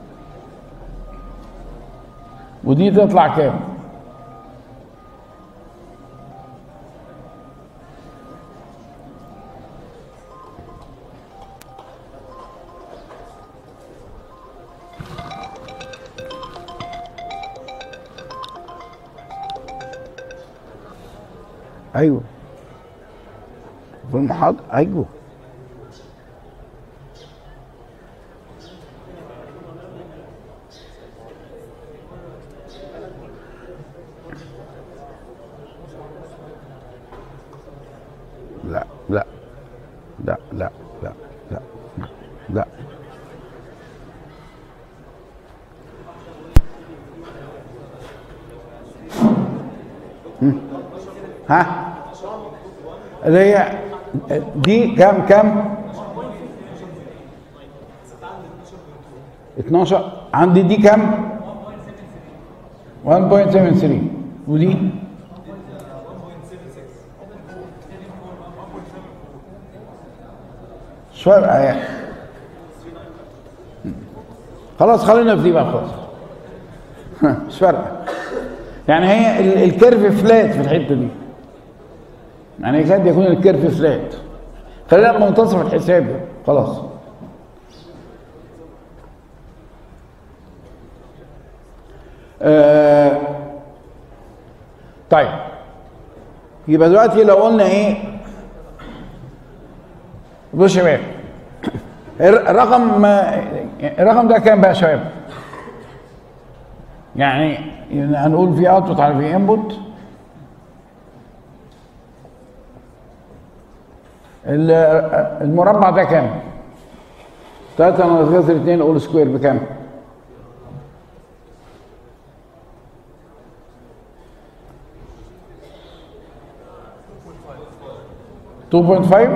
ودي تطلع كام؟ ايوه في المحاضرة. ايوه لا لا لا لا لا لا لا ها اللي هي دي كام 12 عندي دي كام 1.73 ودي مش فارقه يعني. خلاص خلينا في دي بقى خلاص. مش فارقه يعني. هي الكيرف فلات في الحته دي، يعني يكاد يكون الكيرف فلات. خلينا منتصف الحساب خلاص. طيب يبقى دلوقتي لو قلنا ايه، بصوا يا شباب الرقم ده كام بقى يا شباب؟ يعني هنقول في اوتبوت على في انبوت. المربع ده كام؟ 3 ناقص جذر 2 اول سكوير بكام؟ 2.5.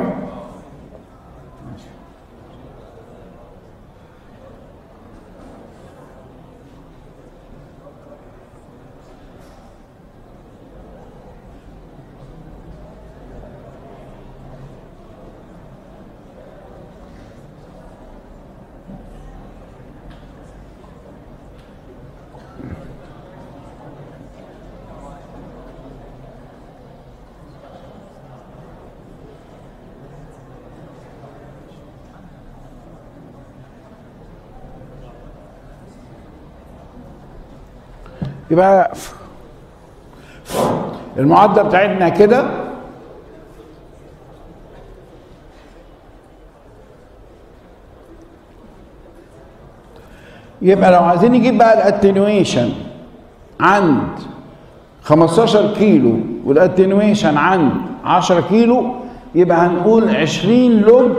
يبقى المعادله بتاعتنا كده. يبقى لو عايزين نجيب بقى الاتنويشن عند 15 كيلو والاتنويشن عند 10 كيلو، يبقى هنقول 20 لوج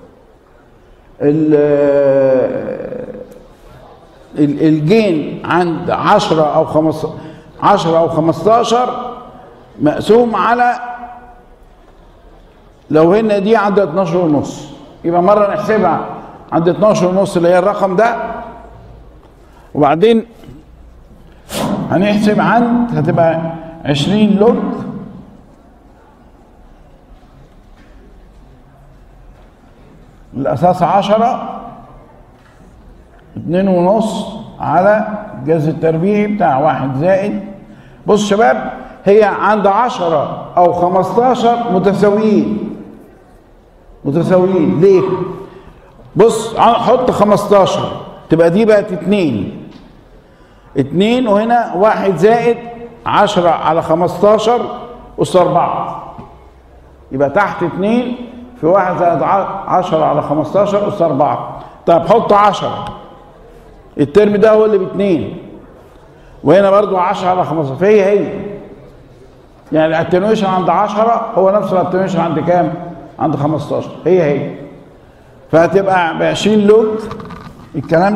الجين عند 10 او 15 مقسوم على، لو هنا دي عند 12 ونص، يبقى مره نحسبها عند 12 ونص اللي هي الرقم ده، وبعدين هنحسب عند هتبقى 20 لوج الاساس 10 2.5 على الجذر التربيعي بتاع 1 زائد. بص شباب، هي عند 10 أو 15 متساويين ليه؟ بص حط 15 تبقى دي بقت 2 وهنا 1 زائد 10 على 15 أس 4 يبقى تحت 2 في 1 زائد 10 على 15 أس 4. طيب حط 10 الترم ده هو اللي ب2 وهنا برضو 10 على 15 فهي يعني الاتنويشن عند 10 هو نفس الاتنويشن عند كام؟ عند 15 هي فهتبقى ب 20 لوج الكلام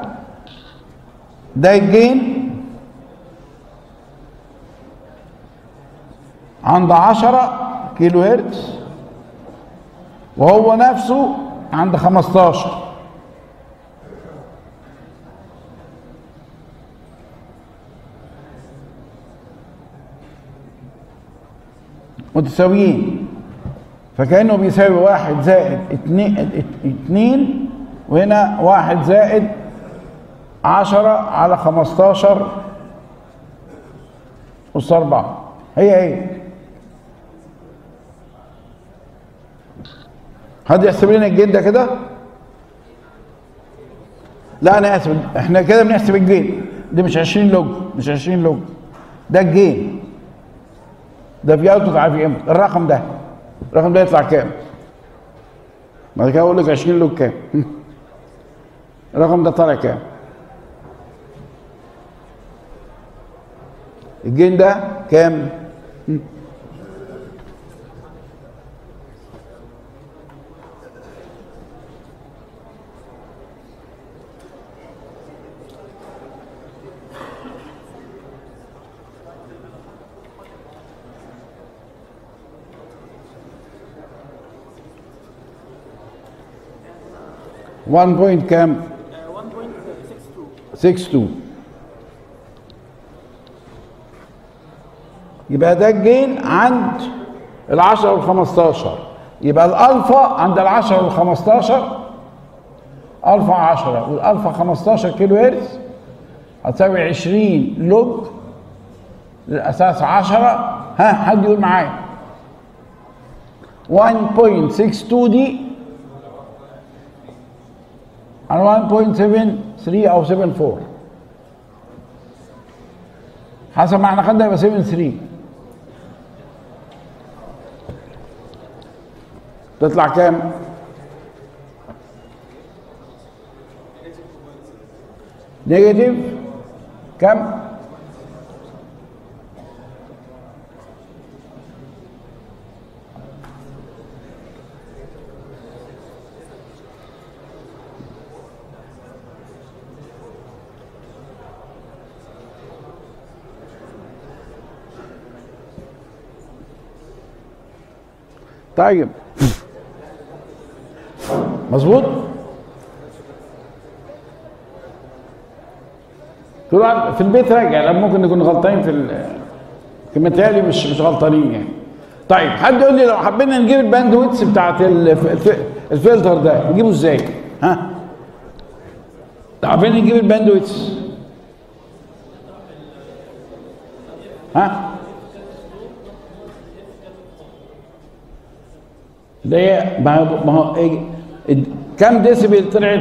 ده الجين عند 10 كيلو هرتز وهو نفسه عند 15 متساويين، فكأنه بيساوي 1 زائد 2 وهنا 1 زائد 10 على 15 أس 4 هي حد يحسب لنا الجين ده كده؟ لا انا اسف، احنا كده بنحسب الجين دي مش 20 لوج ده الجين ده في اوتبوت على في ام. الرقم ده يطلع كام؟ بعد كده اقول لك 20 لوج كام. الرقم ده طالع كام؟ الجين ده كام؟ وان بوينت كام؟ 1.62. يبقى ده الجين عند ال10 وال15. يبقى الالفا عند ال10 وال15 الفا 10 والالفا 15 كيلو هرتز هتساوي 20 لوج للاساس 10. حد يقول معايا 1.62 دي على 1.73 او 74 حسب ما احنا خدنا يبقى 73 تطلع كام؟ نيجاتيف كام؟ طيب مظبوط. كل واحد في البيت راجع، لما ممكن نكون غلطانين في متهيألي مش غلطانين يعني. طيب حد يقول لي لو حبينا نجيب الباندويتس بتاعت الفلتر ده نجيبه ازاي؟ لو حبينا نجيب الباندويتس ده ما هو كم ديسيبل طلعت؟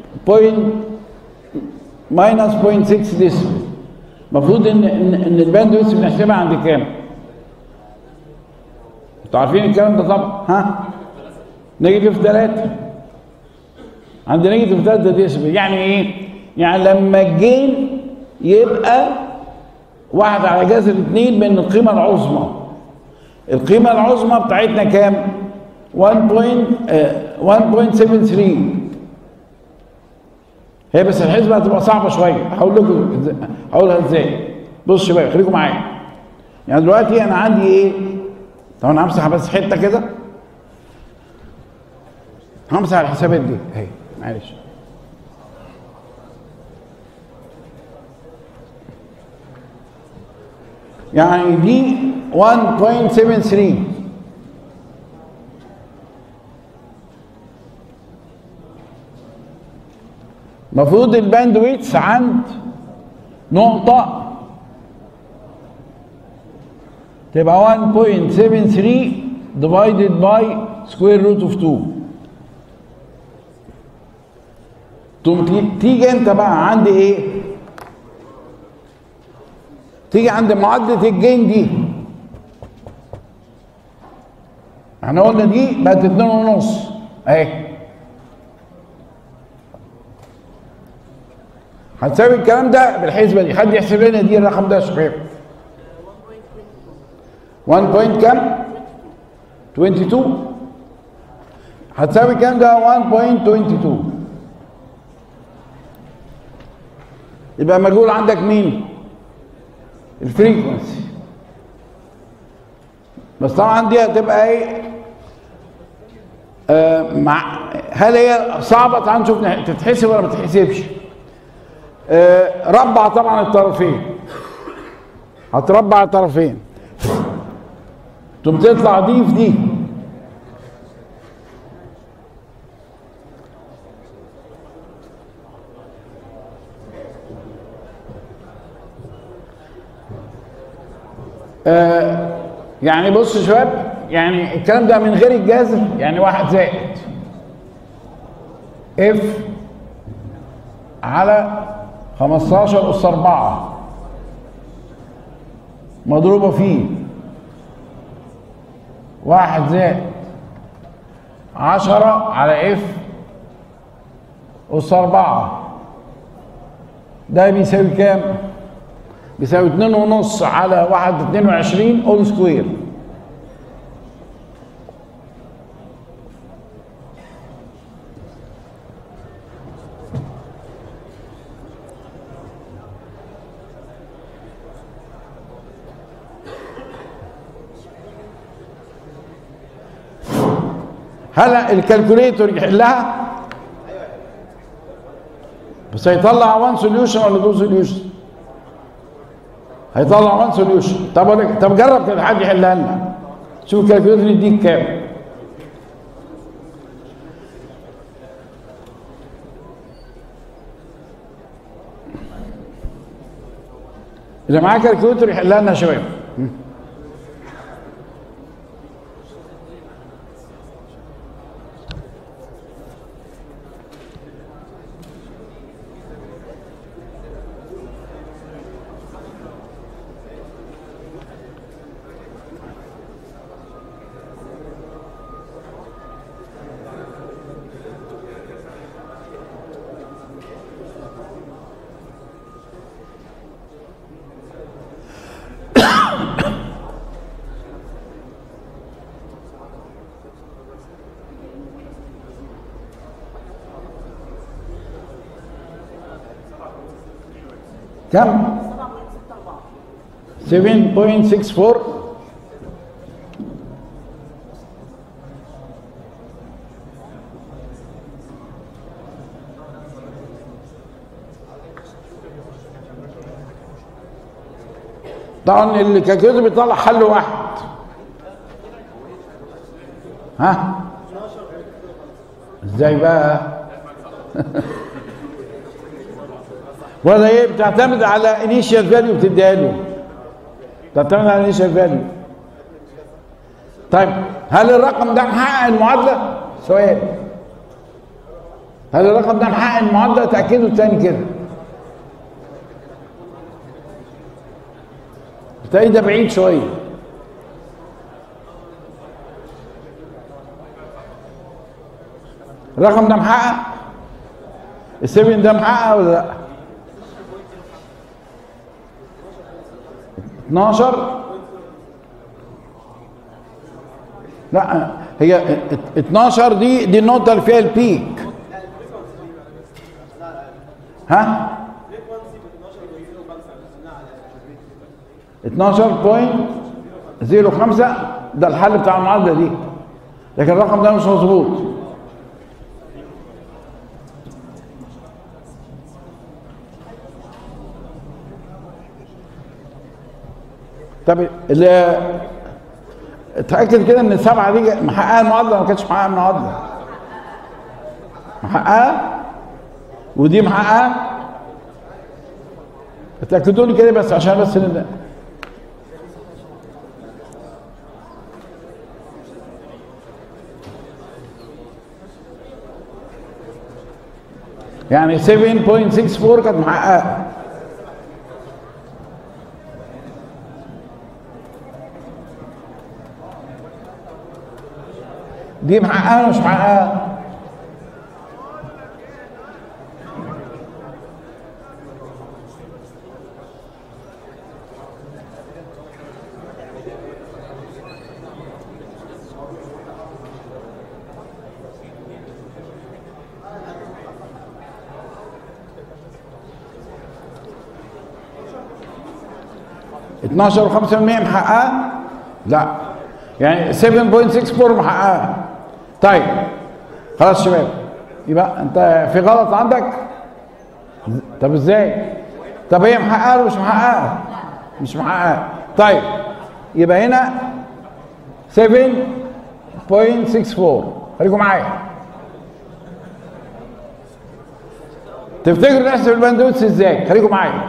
ماينس 0.6 ديسيبل. المفروض ان الباندويث بنحسبها عند كام؟ انتوا عارفين الكلام ده طبعا. نيجاتيف 3 عند نيجاتيف 3 ديسيبل. يعني ايه؟ يعني لما الجين يبقى 1 على جذر 2 من القيمه العظمى. القيمه العظمى بتاعتنا كام؟ 1.73. هي بس الحسبه هتبقى صعبه شويه، هقولها ازاي. بص يا شباب خليكم معايا. يعني دلوقتي انا عندي ايه؟ طب انا همسح بس حته كده، همسح الحسابات دي اهي معلش. يعني دي 1.73 المفروض الباندويتس عند نقطة تبقى 1.73 divided by square root of 2. تيجي انت بقى عند ايه؟ تيجي عند معادلة الجين دي. احنا قلنا دي بقت 2.5 اهي. هتساوي الكلام ده بالحسبة دي. حد يحسب لنا دي الرقم ده يا شباب. 1 بوينت كام؟ 22. هتساوي الكلام ده 1.22. يبقى مجهول عندك مين؟ الفريكونسي. بس طبعا دي هتبقى ايه؟ هل هي صعبة؟ تعال نشوف تتحسب ولا ما تتحسبش. ربع طبعا الطرفين. هتربع الطرفين. ثم تطلع دي في دي. يعني بص يا شباب، يعني الكلام ده من غير الجذر، يعني 1 زائد اف على 15 أس 4 مضروبة فيه 1 زائد 10 على اف أس 4. ده بيساوي كام؟ بيساوي 2.5 على 1.22 اول سكوير. هل الكالكوليتور يحلها؟ بس هيطلع 1 سوليوشن ولا 2 سوليوشن؟ هيطلع 1 سوليوشن. طب جرب كده حد يحلها لنا. شوف الكالكوليتور يديك كام. اللي معاه كالكوليتور يحلها لنا يا شباب. كم؟ 7.64. طبعا الكالكوليتر بيطلع حل واحد. ها؟ ازاي بقى؟ ولا ايه؟ بتعتمد على انيشال فاليو بتديها له. بتعتمد على انيشال فاليو. طيب هل الرقم ده محقق المعادله؟ سؤال. هل الرقم ده محقق المعادله؟ تاكدوا تاني كده. بتلاقي ده بعيد شويه. الرقم ده محقق؟ السيفن ده محقق ولا لا؟ 12. لا هي 12 دي النقطة اللي فيها البيك. ها؟ 12.05 ده الحل بتاع المعادلة دي. لكن الرقم ده مش مظبوط. طب اتأكد كده ان السبعة دي محققة المعادلة ولا ما كانتش محققة المعادلة؟ محققة؟ ودي محققه. اتاكدوا لي كده بس عشان بس نبدا. يعني 7.64 كانت محققه. دي محققه ولا مش محققه؟ اتناشر وخمسة من مية محققة؟ لا. يعني 7.64 محققة. طيب خلاص شباب، يبقى انت في غلط عندك. طب ازاي؟ طب هي محققة ولا مش محققة؟ مش محققة. طيب يبقى هنا 7.64. خليكم معايا. تفتكروا نحسب الباندويتس ازاي؟ خليكم معايا.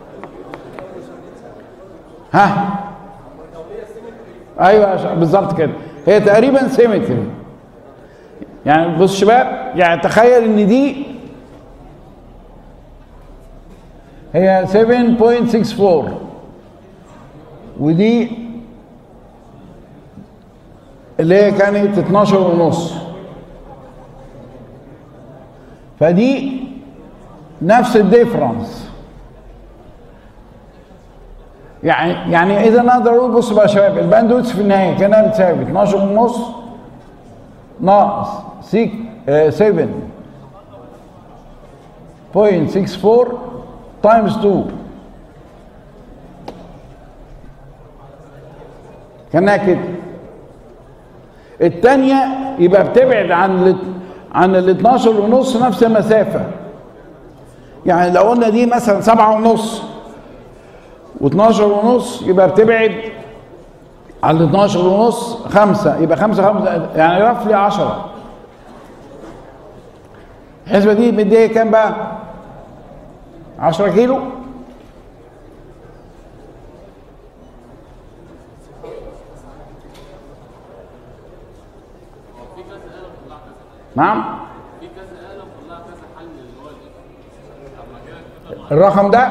ها؟ ايوه بالظبط كده، هي تقريبا سيمتري. يعني بص شباب، يعني تخيل ان دي هي 7.64 ودي اللي هي كانت 12 ونص، فدي نفس الديفرنس. يعني اذا نقدر نقول بصوا بقى يا شباب، الباندويتس في النهايه كانها بتساوي 12 ونص ناقص 7.64 تايمز 2 كانها كده. الثانيه يبقى بتبعد عن ال 12 ونص نفس المسافه. يعني لو قلنا دي مثلا 7 ونص و12 ونص، يبقى بتبعد عن 12 ونص 5، يبقى 5 يعني رفلي 10. الحسبه دي مديه كام بقى؟ 10 كيلو. نعم؟ في كذا آلة وطلع كذا حل اللي هو الرقم ده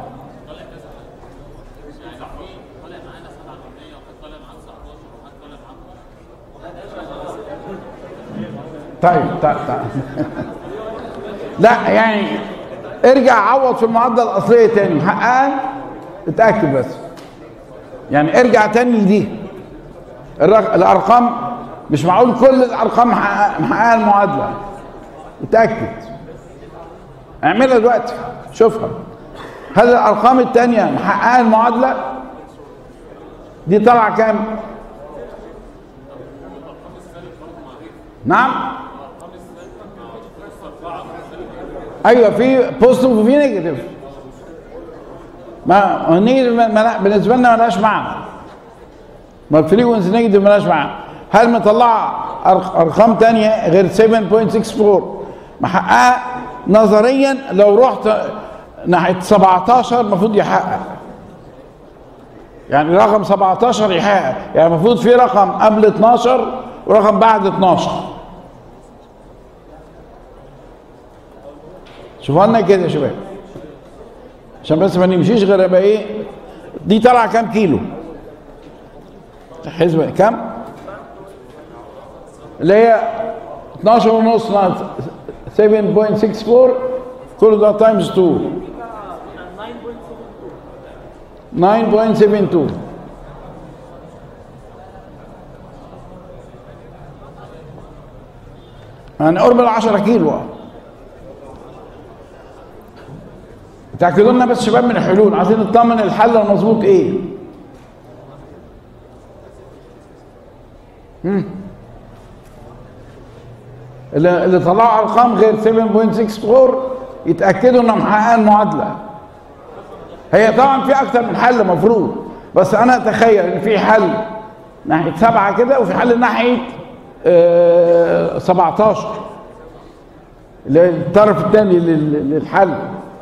طيب لا يعني ارجع عوض في المعادله الاصليه تاني. محققه اتاكد بس، يعني ارجع تاني لدي الارقام. مش معقول كل الارقام محققه المعادله. اتاكد، اعملها دلوقتي شوفها. هل الارقام التانيه محققه المعادله؟ دي طالعه كام؟ نعم؟ ايوه في بوزيتيف وفي نيجاتيف. ما النيجاتيف بالنسبه لنا مالهاش معنى. ما الفريكونسي نيجاتيف مالهاش معنى. هل مطلعه ارقام ثانيه غير 7.64 محققه نظريا؟ لو رحت ناحيه 17 المفروض يحقق. يعني رقم 17 يحقق، يعني المفروض في رقم قبل 12 ورقم بعد 12. شوفوا لنا كده يا شباب عشان بس ما نمشيش غير يبقى ايه. دي طالعه كام كيلو؟ حسبه كام؟ اللي هي 12 ونص ناقص 7.64 كل ده تايمز 2 9.72. يعني قرب ال 10 كيلو. تأكدوا لنا بس شباب من الحلول، عايزين نطمن الحل المظبوط ايه. اللي طلعوا ارقام غير 7.64 يتاكدوا انهم محققين المعادله. هي طبعا في اكتر من حل مفروض، بس انا اتخيل ان في حل ناحيه 7 كده وفي حل ناحيه 17. الطرف الثاني للحل.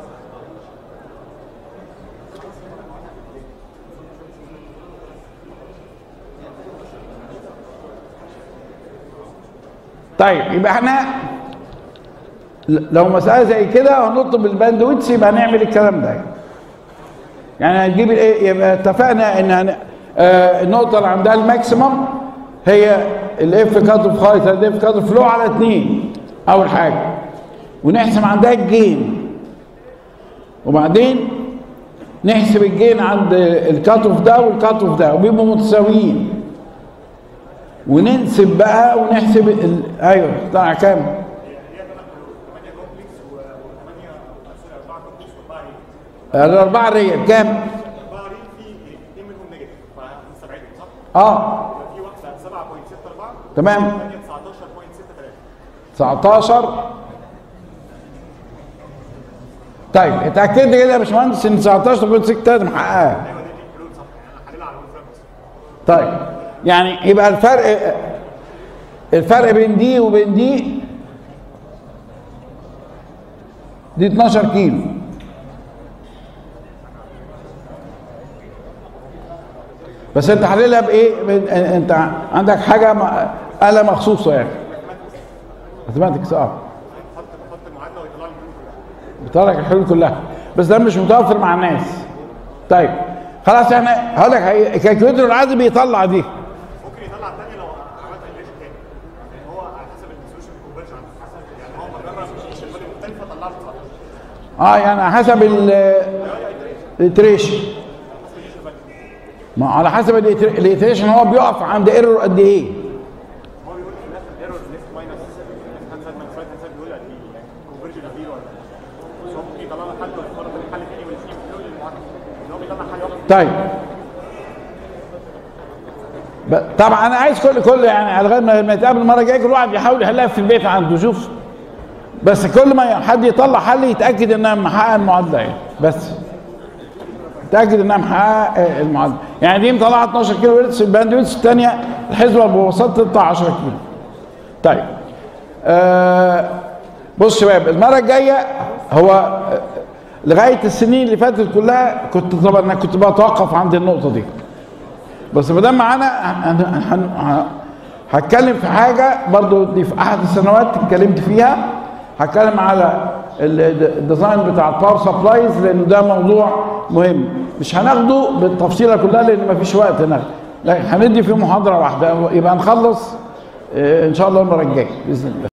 طيب يبقى احنا لو مسألة زي كده هنطلب الباندويتس يبقى هنعمل الكلام ده. يعني هنجيب ايه؟ يبقى اتفقنا ان النقطة اللي عندها الماكسيمم هي الاف كات اوف هايت الاف كات اوف فلو على 2 اول حاجة، ونحسب عندها الجين، وبعدين نحسب الجين عند الكات اوف ده والكات اوف ده وبيبقوا متساويين، وننسب بقى ونحسب ايوه طلع كام؟ الأربعة الرية بكام؟ 4 ريل في 2 منهم نيجاتيف فهنستبعدهم صح؟ في واحدة 7.64 تمام. والثانية 19.63 19. طيب اتأكدت كده يا باشمهندس ان 19.63 محققها؟ ايوه دي الحلول صح، يعني انا حللها على الوفران بس. طيب يعني يبقى الفرق بين دي وبين دي 12 كيلو. بس انت حللها بايه؟ انت عندك حاجه آلة مخصوصه يعني ماثيماتكس. حط المعادله ويطلع لي الحلول كلها. بيطلع لك الحلول كلها، بس ده مش متوفر مع الناس. طيب خلاص احنا هقول لك الكالكوليتر العادي بيطلع دي. ممكن يطلع الثانيه لو عملت ايتريشن تاني، يعني هو على حسب السوليوشن كونفرجن على حسب، يعني هو مجرد الفاليو مختلفه طلع له 19. يعني على حسب الاتريشن، ما على حسب الاتريشن هو بيقف عند ايرور قد ايه؟ هو بيقول في الاخر ايرور ليفت ماينس هاند سايد ماينس رايت هاند سايد بيقول قد ايه، يعني كونفرجن قد ايه ولا بس هو ممكن يطلع لك حل ويفرض الحل تاني ويسيب حلول للمعادله، ان هو بيطلع حل واحد. طيب طبعا انا عايز كل يعني لغايه ما نتقابل المره الجايه كل واحد يحاول يحلها في البيت عنده، شوف بس كل ما حد يطلع حل يتاكد انها محقق المعادله يعني، بس تأكد انها محقق المعادله. يعني دي مطلعه 12 كيلو هرتز، الباندويتس الثانيه الحسبه ببساطه تطلع 10 كيلو. طيب بص شباب، المره الجايه هو لغايه السنين اللي فاتت كلها كنت طبعا انا كنت بتوقف عند النقطه دي، بس ما دام معانا هتكلم في حاجه برضو دي في احد السنوات اتكلمت فيها، هتكلم على الديزاين بتاع الباور سبلايز لان ده موضوع مهم، مش هناخده بالتفصيله كلها لان مفيش وقت ناخده، لكن هندي فيه محاضره واحده يبقى نخلص ان شاء الله المره الجايه باذن الله.